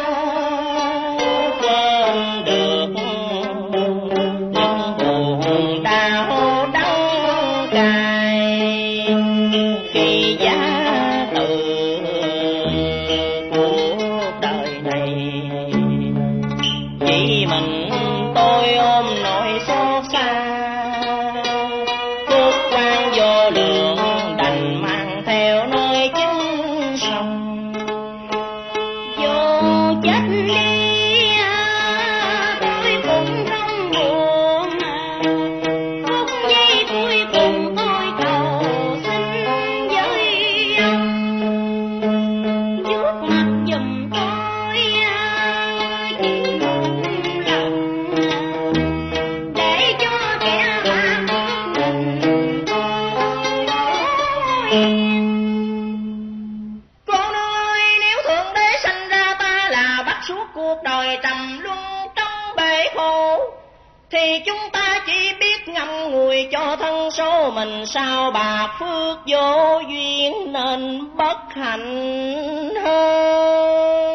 quên được những buồn đau đắng cay khi giá từ cuộc đời này, chỉ mình tôi ôm nỗi xót xa, phút quan vô lượng đành mang theo nơi chính sông. Dù chết đi tôi cũng không buồn, phút giây cuối cùng tôi cầu xin với ông, vuốt mặt giùm tôi chỉ một lần, để cho kẻ mà mình Con ơi, nếu Thượng Đế sanh ra ta là bắt suốt cuộc đời trầm luân trong bể khổ, thì chúng ta chỉ biết ngậm ngùi cho thân số mình sao bạc phước vô duyên nên bất hạnh hơn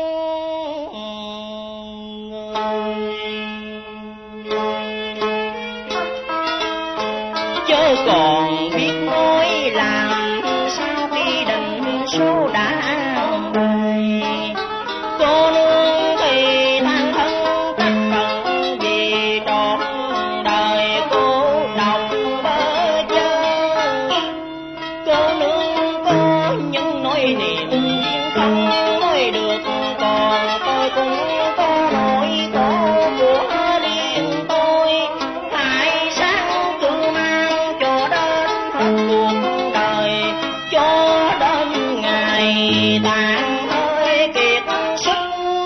người. Chớ còn biết nói làm sao khi định số đã bày. Cô nương thì than thân trách phận vì trọn đời cô độc bơ vơ. Cô nương có những nỗi niềm riêng không nói được, còn tôi cũng có nỗi khổ của riêng tôi. Hãy sáng cứ mang cho đến hết cuộc đời, cho đến ngày tàn hơi kiệt sức.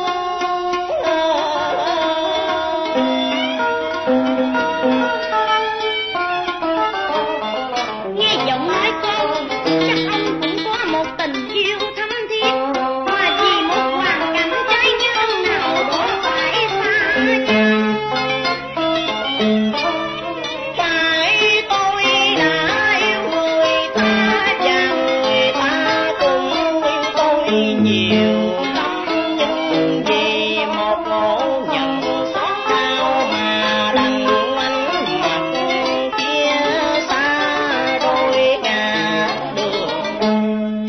nghe giọng nói cô, chắc ông cũng có một tình yêu thắm thiết, mà vì một hoàn cảnh trái ngang nào đó phải xa chăng. Phải tôi đã yêu người ta và người ta cũng yêu tôi nhiều lắm, nhưng vì một ngộ nhận xót đau mà đành ngoảnh mặt chia xa đôi ngả đường.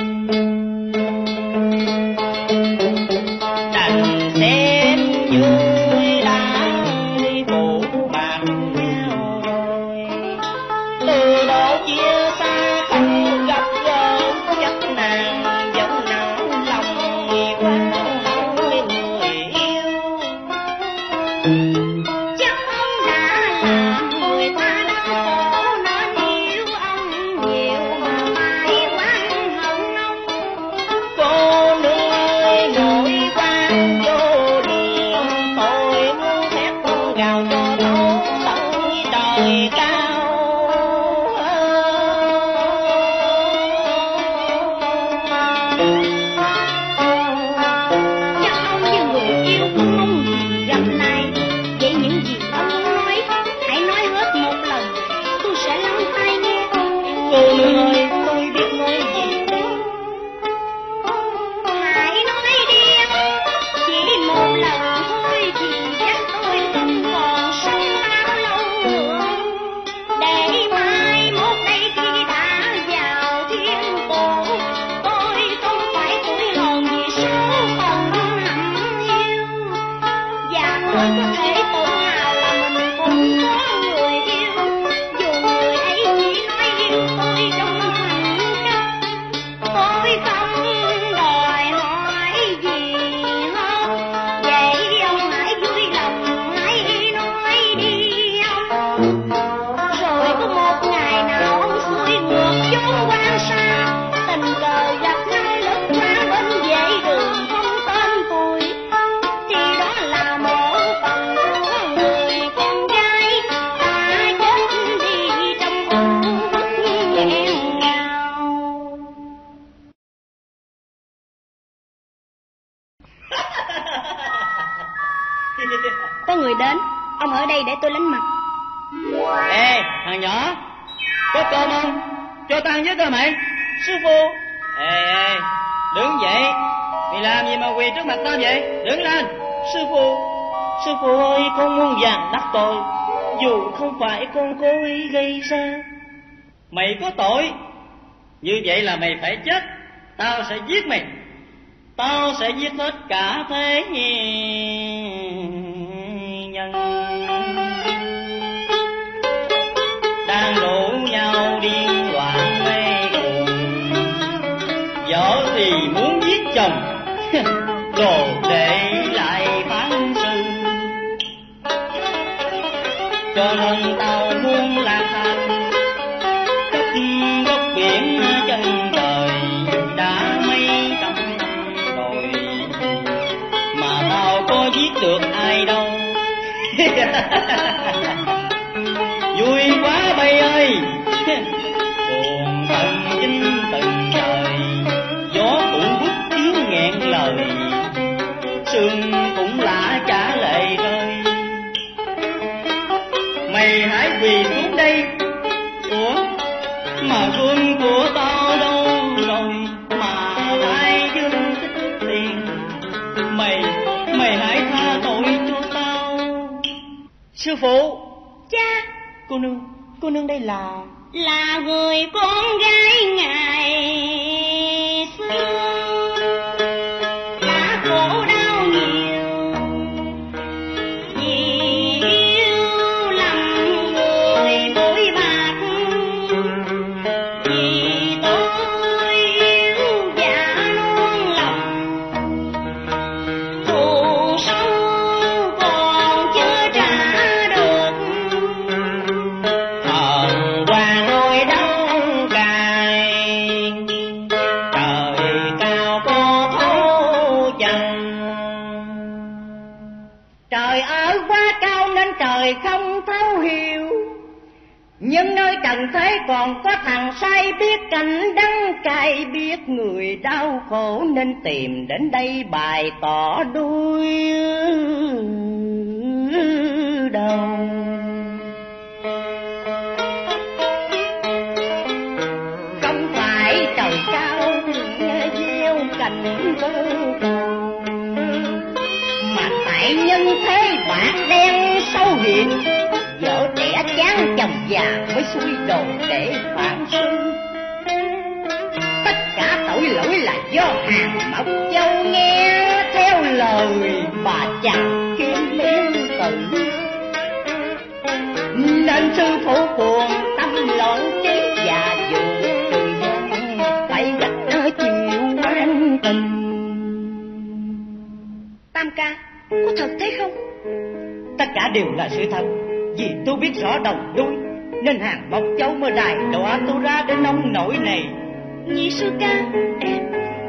Đành xem vui đã đi phụ bạc nhau rồi, từ đó chia xa không gặp gỡ chắc nàng vẫn nặng lòng quan hận người yêu. Chắc ông đã làm người ta đau khổ nên yêu ông nhiều mà mãi oán hận ông. Cô nương ơi, nỗi quan vô đường, tôi muốn thét gào cho thấu tận trời cao. Chắc ông như người yêu không mong gì gặp lại. Vậy những gì ông muốn nói, hãy nói hết một lần, tôi sẽ lắng tai nghe. Cô nương ơi, tôi biết nói gì đây. Hãy nói đi ông, chỉ một lần thôi thì chắc tôi không còn sống bao lâu nữa. Ê, thằng nhỏ, có cơm không? Cho tao với tao mày. Sư phụ. Ê, ê, đứng dậy. Mày làm gì mà quỳ trước mặt tao vậy? Đứng lên. Sư phụ, sư phụ ơi, con muốn dàn đắc tội, dù không phải con cố ý gây ra. Mày có tội, như vậy là mày phải chết. Tao sẽ giết mày. Tao sẽ giết hết cả thế nhân đang rủ nhau đi loạn mê cuồng. Vợ thì muốn giết chồng đồ để lại phán sư, cho nên tao muốn lang thang khắp góc biển chân trời đã mấy trăm năm rồi, mà tao có giết được ai đâu. Vui quá bay ơi, buồn thần chinh từng trời, gió cũng bút tiếng nghẹn lời, sương cũng lạ trả lệ rơi. Mày hãy quỳ xuống đây. Ủa, mà gương của tao đâu rồi, mà ai dương thích tiền. Mày, mày hãy tha tội cho tao. Sư phụ. Cha. Cô nương, cô nương đây là... Là người con gái ngày xưa đã khổ đau nhiều vì yêu lầm người bội bạc, vì tôi yêu giả non lòng, thù sâu còn chưa trả được. Thần quan ôi đắng cay, trời cao có thấu chăng. Trời ở quá cao nên trời không thấu hiểu, nhưng nơi trần thế còn có thằng say biết cảnh đắng cay, biết người đau khổ nên tìm đến đây bày tỏ đuôi đầu. Không phải trời cao gieo cành cơ cầu, mà tại nhân thế bạc đen sâu hiện, vợ trẻ chán chồng già mới xuôi đồ để phản sư. Tất cả tội lỗi là do hàng Mộc Châu nghe theo lời bà chàng Kim Liên Tử, nên sư phụ buồn tâm loạn trí và dù từ gian phải gạch chịu quan tình. Tam ca, có thật thế không? Tất cả đều là sự thật, vì tôi biết rõ đầu đuôi nên hàng Mộc Châu mới đài đọa tôi ra đến nông nỗi này. Nhị sư ca, em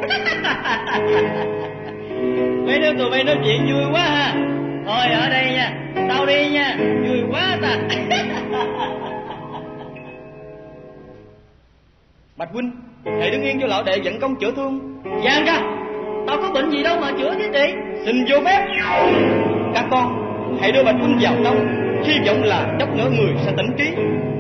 Mấy đứa tụi bay nói chuyện vui quá ha. Thôi ở đây nha, tao đi nha, vui quá ta. Bạch huynh, hãy đứng yên cho lão đệ dẫn công chữa thương. Giang ra, tao có bệnh gì đâu mà chữa chứ chị. Xin vô phép. Các con hãy đưa Bạch huynh vào trong, hy vọng là chốc nữa người sẽ tỉnh trí.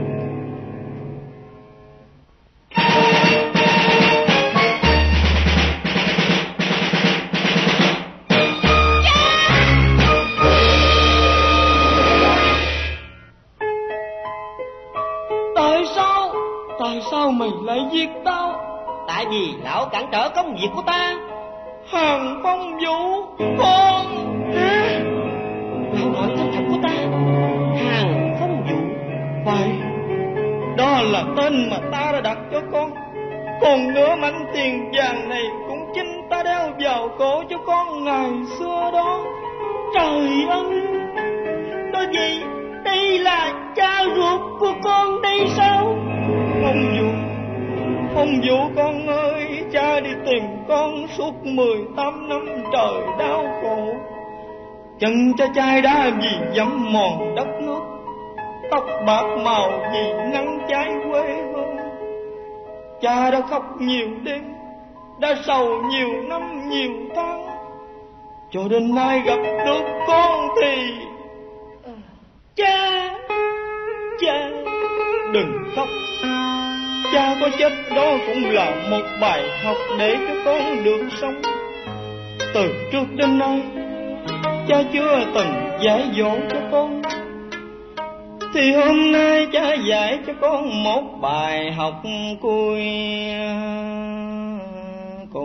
Tại sao? Tại sao mày lại giết tao? Tại vì lão cản trở công việc của ta. Hàng Phong Vũ, con. Hả? Lão gọi tên thật của ta. Hàng Phong Vũ. Phải, đó là tên mà ta đã đặt cho con. Còn nữa mảnh tiền vàng này cũng chính ta đeo vào cổ cho con ngày xưa đó. Trời ơi, đó gì? Đây là cha ruột của con đây sao? Phong Vũ, Phong Vũ con ơi, cha đi tìm con suốt mười tám năm trời đau khổ. Chân cha chai đá vì dẫm mòn đất nước, tóc bạc màu vì nắng cháy quê hương. Cha đã khóc nhiều đêm, đã sầu nhiều năm nhiều tháng, cho đến nay gặp được con thì cha, Cha đừng khóc, cha có chết đó cũng là một bài học để cho con được sống. Từ trước đến nay cha chưa từng dạy dỗ cho con, thì hôm nay cha dạy cho con một bài học cuối cùng.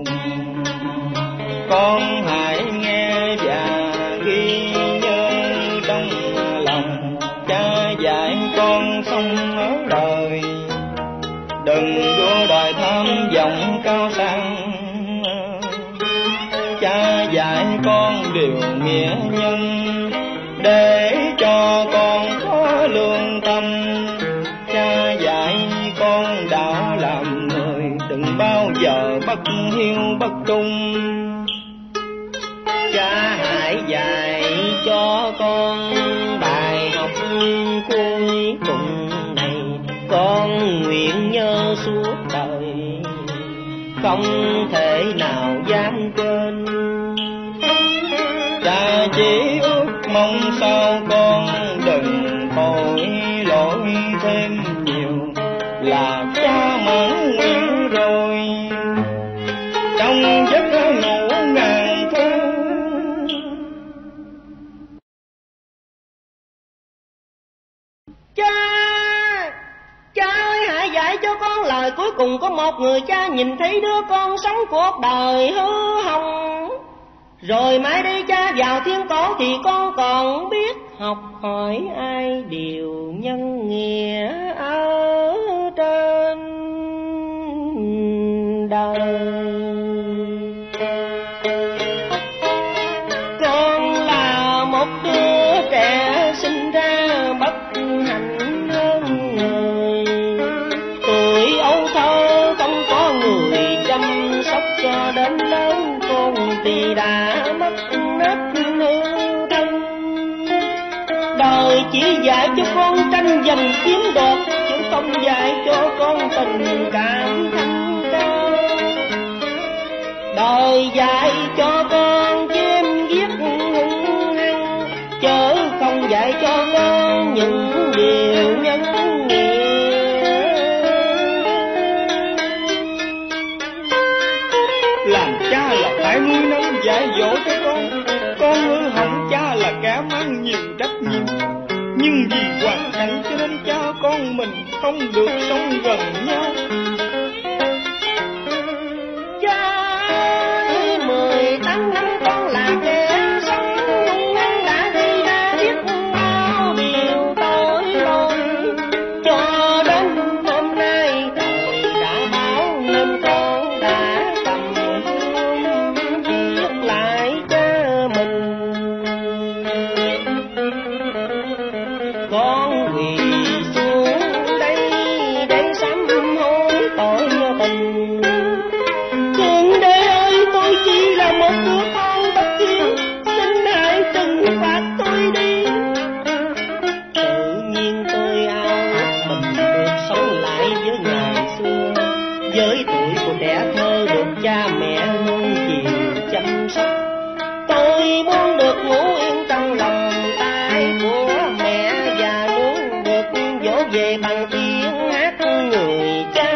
Con hãy nghe và ghi nhớ trong lòng, cha dạy con sống ở đời, đừng đua đòi tham vọng cao sang. Cha dạy con điều nghĩa nhân để cho con có lương tâm. Cha dạy con đạo làm người, đừng bao giờ bất hiếu bất trung. Cha hãy dạy cho con bài học cuối cùng này, con nguyện nhớ suốt đời, không thể nào dám quên. Cha chỉ ước mong sao con đừng tội lỗi thêm nhiều, là cha mãn nguyện rồi trong giấc ngủ ngàn thu. Cha, cha ơi hãy dạy cho con lời cuối cùng. Có một người cha nhìn thấy đứa con sống cuộc đời hư hồng, rồi mai đây cha vào thiên cổ thì con còn biết học hỏi ai điều nhân nghĩa ở trên đời. Con là một đứa trẻ sinh ra bất hạnh hơn người, tuổi ấu thơ không có người chăm sóc cho đến lớn, con thì đã mất nết hư thân. Đời chỉ dạy cho con tranh giành chiếm đoạt, chứ không dạy cho con tình cảm thanh cao. Đời dạy cho con chém giết hung hăng, chớ không dạy cho con những điều nhân nghĩa. Làm cha là phải nuôi nấng dạy dỗ cho con. Con hư hỏng cha là kẻ mang nhiều trách nhiệm, nhưng vì hoàn cảnh cho nên cha con mình không được sống gần nhau. Cha ơi, mười tám năm con là kẻ sống hung hăng, đã gây ra biết bao điều tội lỗi, cho đến hôm nay đời đã báo nên con đã cầm hương viết lại cha mình. Con quỳ xuống đây để sám hối tội tình. Thượng đế ơi, tôi chỉ là một đứa con bất hiếu, xin hãy trừng phạt tôi đi. Tự nhiên tôi ao ước mình được sống lại với ngày xưa, với tuổi của trẻ thơ được cha mẹ nuông chiều chăm sóc. Tôi muốn được ngủ yên trong lòng tay của mẹ, và muốn được dỗ về bằng tiếng hát người cha.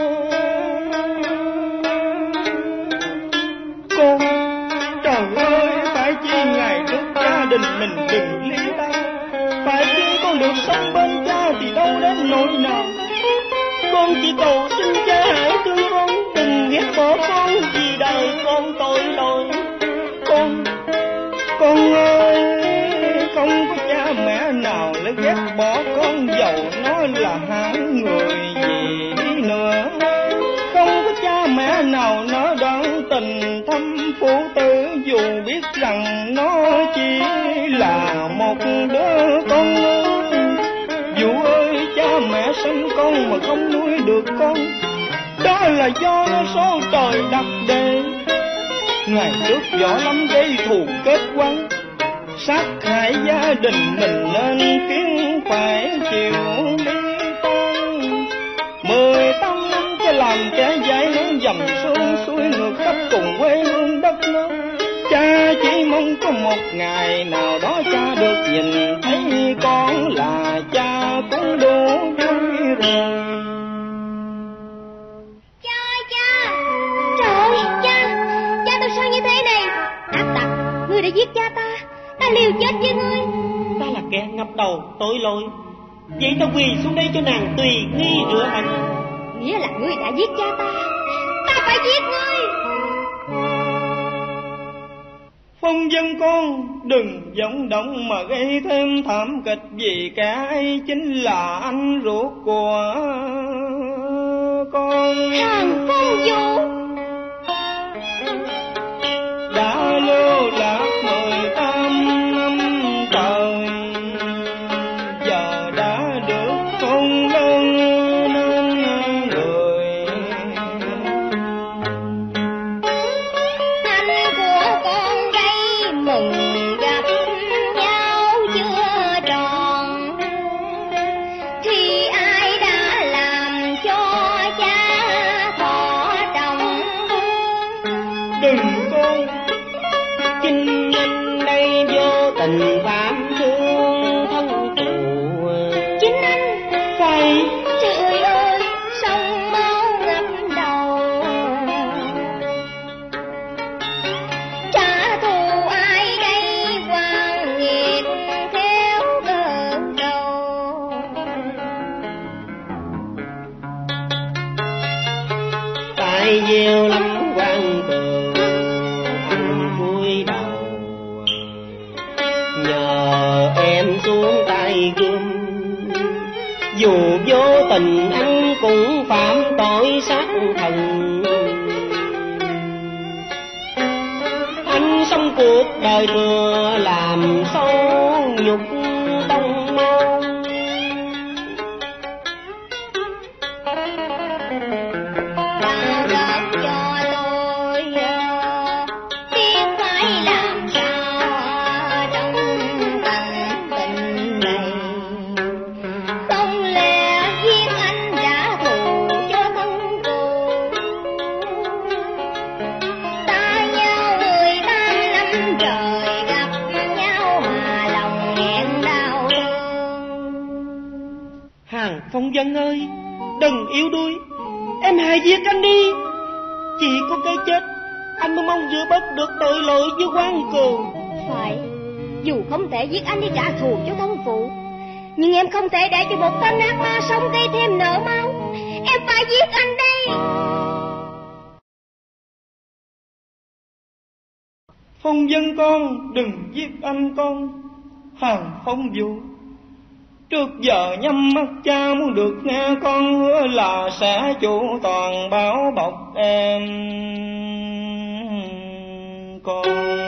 Con, trời ơi, phải chi ngày trước gia đình mình đừng ly tan, phải chi con được sống bên cha thì đâu đến nỗi nào. Con chỉ cầu xin cha hãy thương con, đừng ghét bỏ con vì đời con tội lỗi. Con, con ơi, không có cha mẹ nào lại ghét bỏ con, dầu nó là hạng người gì đi nữa. Không có cha mẹ nào nó đón tình thâm phụ tử, dù biết rằng nó chỉ là một đứa con ngu. Dù ơi, cha mẹ sinh con mà không nuôi được con, đó là do số trời đặt đề. Ngày trước võ lâm gây thù kết quan, sát hại gia đình mình nên khiến phải chịu bi tan. Mười tám năm cho làm kẻ dại hướng dầm xuôi xuôi ngược khắp cùng quê hương đất nước. Cha chỉ mong có một ngày nào đó cha được nhìn thấy con là cha cũng cũng đủ vui rồi. Cha cha, trời ơi cha, cha tôi sao như thế này? Ác tặc, ngươi đã giết cha ta, ta liều chết với ngươi. Ta là kẻ ngập đầu tội lỗi, vậy ta quỳ xuống đây cho nàng tùy nghi rửa hận. Nghĩa là ngươi đã giết cha ta, ta phải giết ngươi. Phong dân con đừng vọng động mà gây thêm thảm kịch, vì cả ấy chính là anh ruột của con. Hàng Phong Vũ đã lưu lạc mười tám năm trời, giờ đã được khôn lớn nên người. anh của con đây mừng gặp nhau chưa tròn, thì ai đã làm cho cha thọ trọng. Đừng con, chính anh đây vô tình phạm thương thân phụ. Chính anh Phải trời ơi, sông máu ngập đầu, trả thù ai đây quan nghiệt theo cơn đầu. tại diêu lắm quan tường anh vui đầu, nhờ em xuống tay gươm, dù vô tình anh cũng phạm tội sát thần. Anh sống cuộc đời vừa làm sâu nhục tông môn, Bao lớp cho tôi ờ, biết phải làm sao trong cảnh tình này. Không lẽ giết anh trả thù cho thân tù, ta nhau mười tám năm trời gặp nhau mà lòng nghẹn đau thương. Hàng Phong Dân ơi, đừng yếu đuối, em hãy giết anh đi. Chỉ có cái chết anh mới mong rửa bớt được tội lỗi với quan cừu. Phải, dù không thể giết anh đi trả thù cho thân phụ, nhưng em không thể để cho một tên ác ma sống gây thêm nợ máu. Em phải giết anh đây. Phong Dân con, đừng giết anh con. Hàng Phong Vũ, trước giờ nhắm mắt cha muốn được nghe con hứa là sẽ chu toàn bảo bọc em con,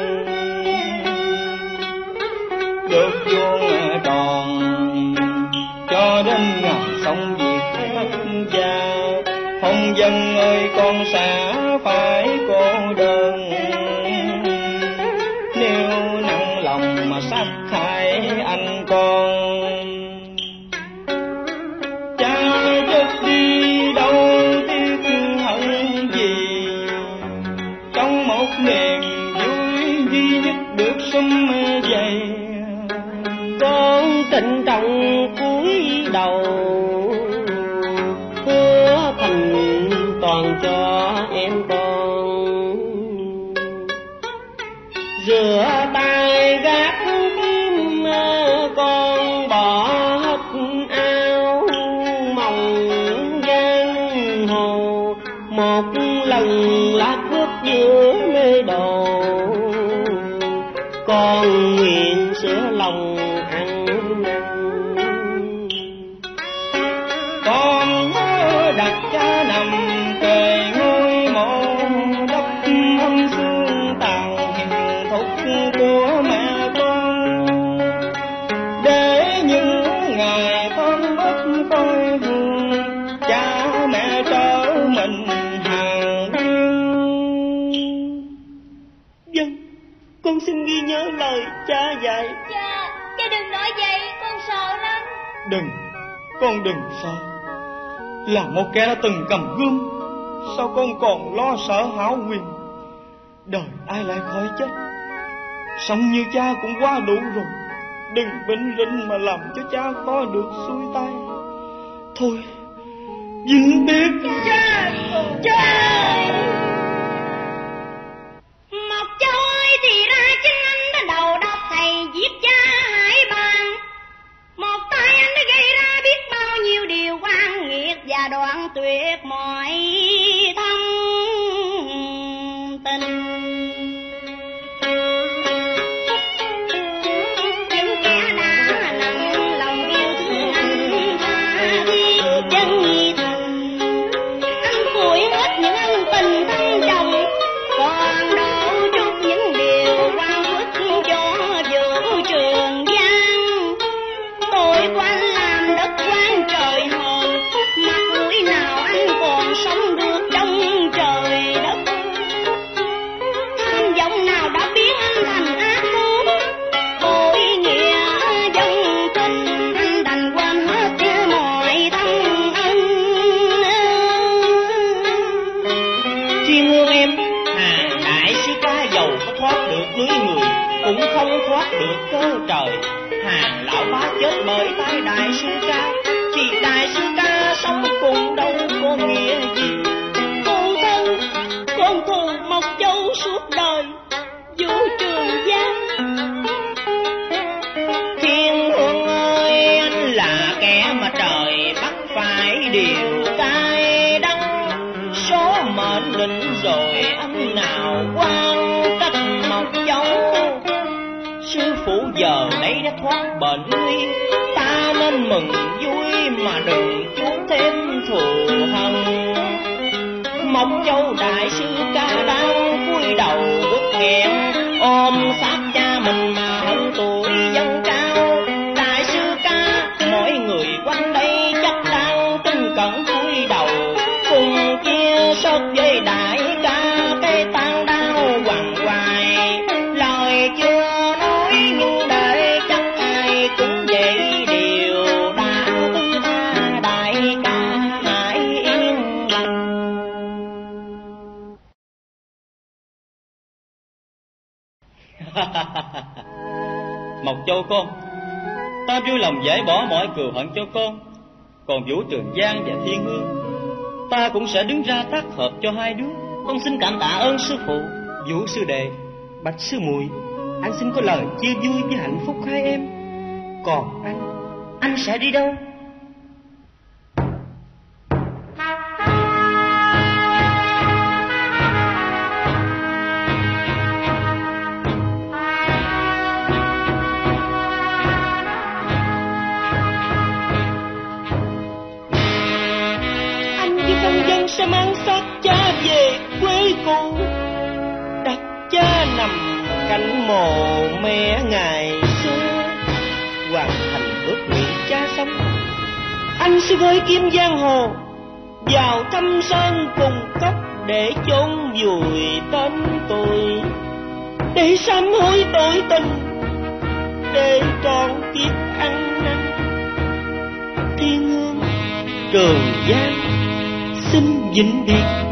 được vuông tròn cho đến ngày xong việc hết gia. Phong Dân ơi, con sẽ phải cô đơn nếu nặng lòng mà sát hại anh con. Cha chết đi đâu tiếc hận gì, trong một niềm vui duy nhất được sum vầy. Con trịnh trọng cúi đầu hứa thành toàn cho em con, rửa tay gác kiếm con bỏ hết áo mỏng giang hồ, một lần lạc bước giữa nơi đồ, con nguyện sửa lòng ăn năn. Con nhớ đặt cha nằm kề ngôi mộ, đắp âm xương tàn hiền thục của mẹ con, để những ngày con mất phôi hương cha mẹ trở mình hàng đêm. Dân, con xin ghi nhớ lời cha dạy. Cha, cha đừng nói vậy, con sợ lắm. Đừng, con đừng sợ. Là một kẻ đã từng cầm gươm, sao con còn lo sợ hão quyền? Đời ai lại khỏi chết, sống như cha cũng quá đủ rồi. Đừng vinh rinh mà làm cho cha khó được xuôi tay. Thôi vĩnh biệt cha. Cha Mộc Châu ơi, thì ra chính anh đã đầu độc thầy giết cha Hải Bằng. Một tay anh đã gây ra biết bao nhiêu điều oan nghiệt và đoạn tuyệt mọi thân tình. Những kẻ đã nặng lòng yêu thương anh tha thiết chân thành, anh phủi hết những ân tình thâm trọng, còn đâu chút những điều oan khuất cho vũ trường gian. Tội của anh làm đất quan trời hờn, mặt mũi nào anh còn sống được trong trời đất. Tham vọng nào đã biến anh thành ác thú, tội nghĩa dân tình anh đành quên hết mọi thân ân. Thiên Hương em, Hàng đại sư ca dầu có thoát được lưới người cũng không thoát được cơ trời. Hàng lão bá chết bởi tay đại sư ca, chỉ đại sư ca sống cùng đâu có nghĩa gì. Con thân, con thù Mộc Châu suốt đời vũ trường gian. Thiên Hương ơi, anh là kẻ mà trời bắt phải điều cay đắng. Số mệnh định rồi anh nào quan trách Mộc Châu. Sư phụ giờ đây đã thoát bệnh nguy, ta nên mừng vui mà đừng chuốc thêm thù hằn. Mộc Châu đại sư ca đang cúi đầu bước nghẹn, ôm xác cha mình mà hận tuổi dân cao. Đại sư ca, mọi người quanh đây chắc đang tinh cẩn cúi đầu, cùng chia sớt với đại ca cái tan đau quằn quại. Lời chưa nói nhưng để chắc ai cũng vậy điều đã tư tha đại ca hãy yên lành. Mộc Châu con, ta vui lòng giải bỏ mọi cừu hận cho con. Còn Vũ Trường Giang và Thiên Hương, ta cũng sẽ đứng ra tác hợp cho hai đứa. Con xin cảm tạ ơn sư phụ. Vũ sư đệ, Bạch sư muội, anh xin có lời chia vui với hạnh phúc hai em. Còn anh, anh sẽ đi đâu? Anh với con dân sẽ mang xác cha về quê cũ, đặt cha nằm cạnh mồ mẹ ngày xưa, hoàn thành ước nguyện cha sống. Anh sẽ với kiếm giang hồ vào thăm sơn cùng cốc để chôn vùi tên tôi, để sám hối tội tình, để trọn kiếp ăn năn. Thiên Hương, Trường Giang xin vĩnh biệt.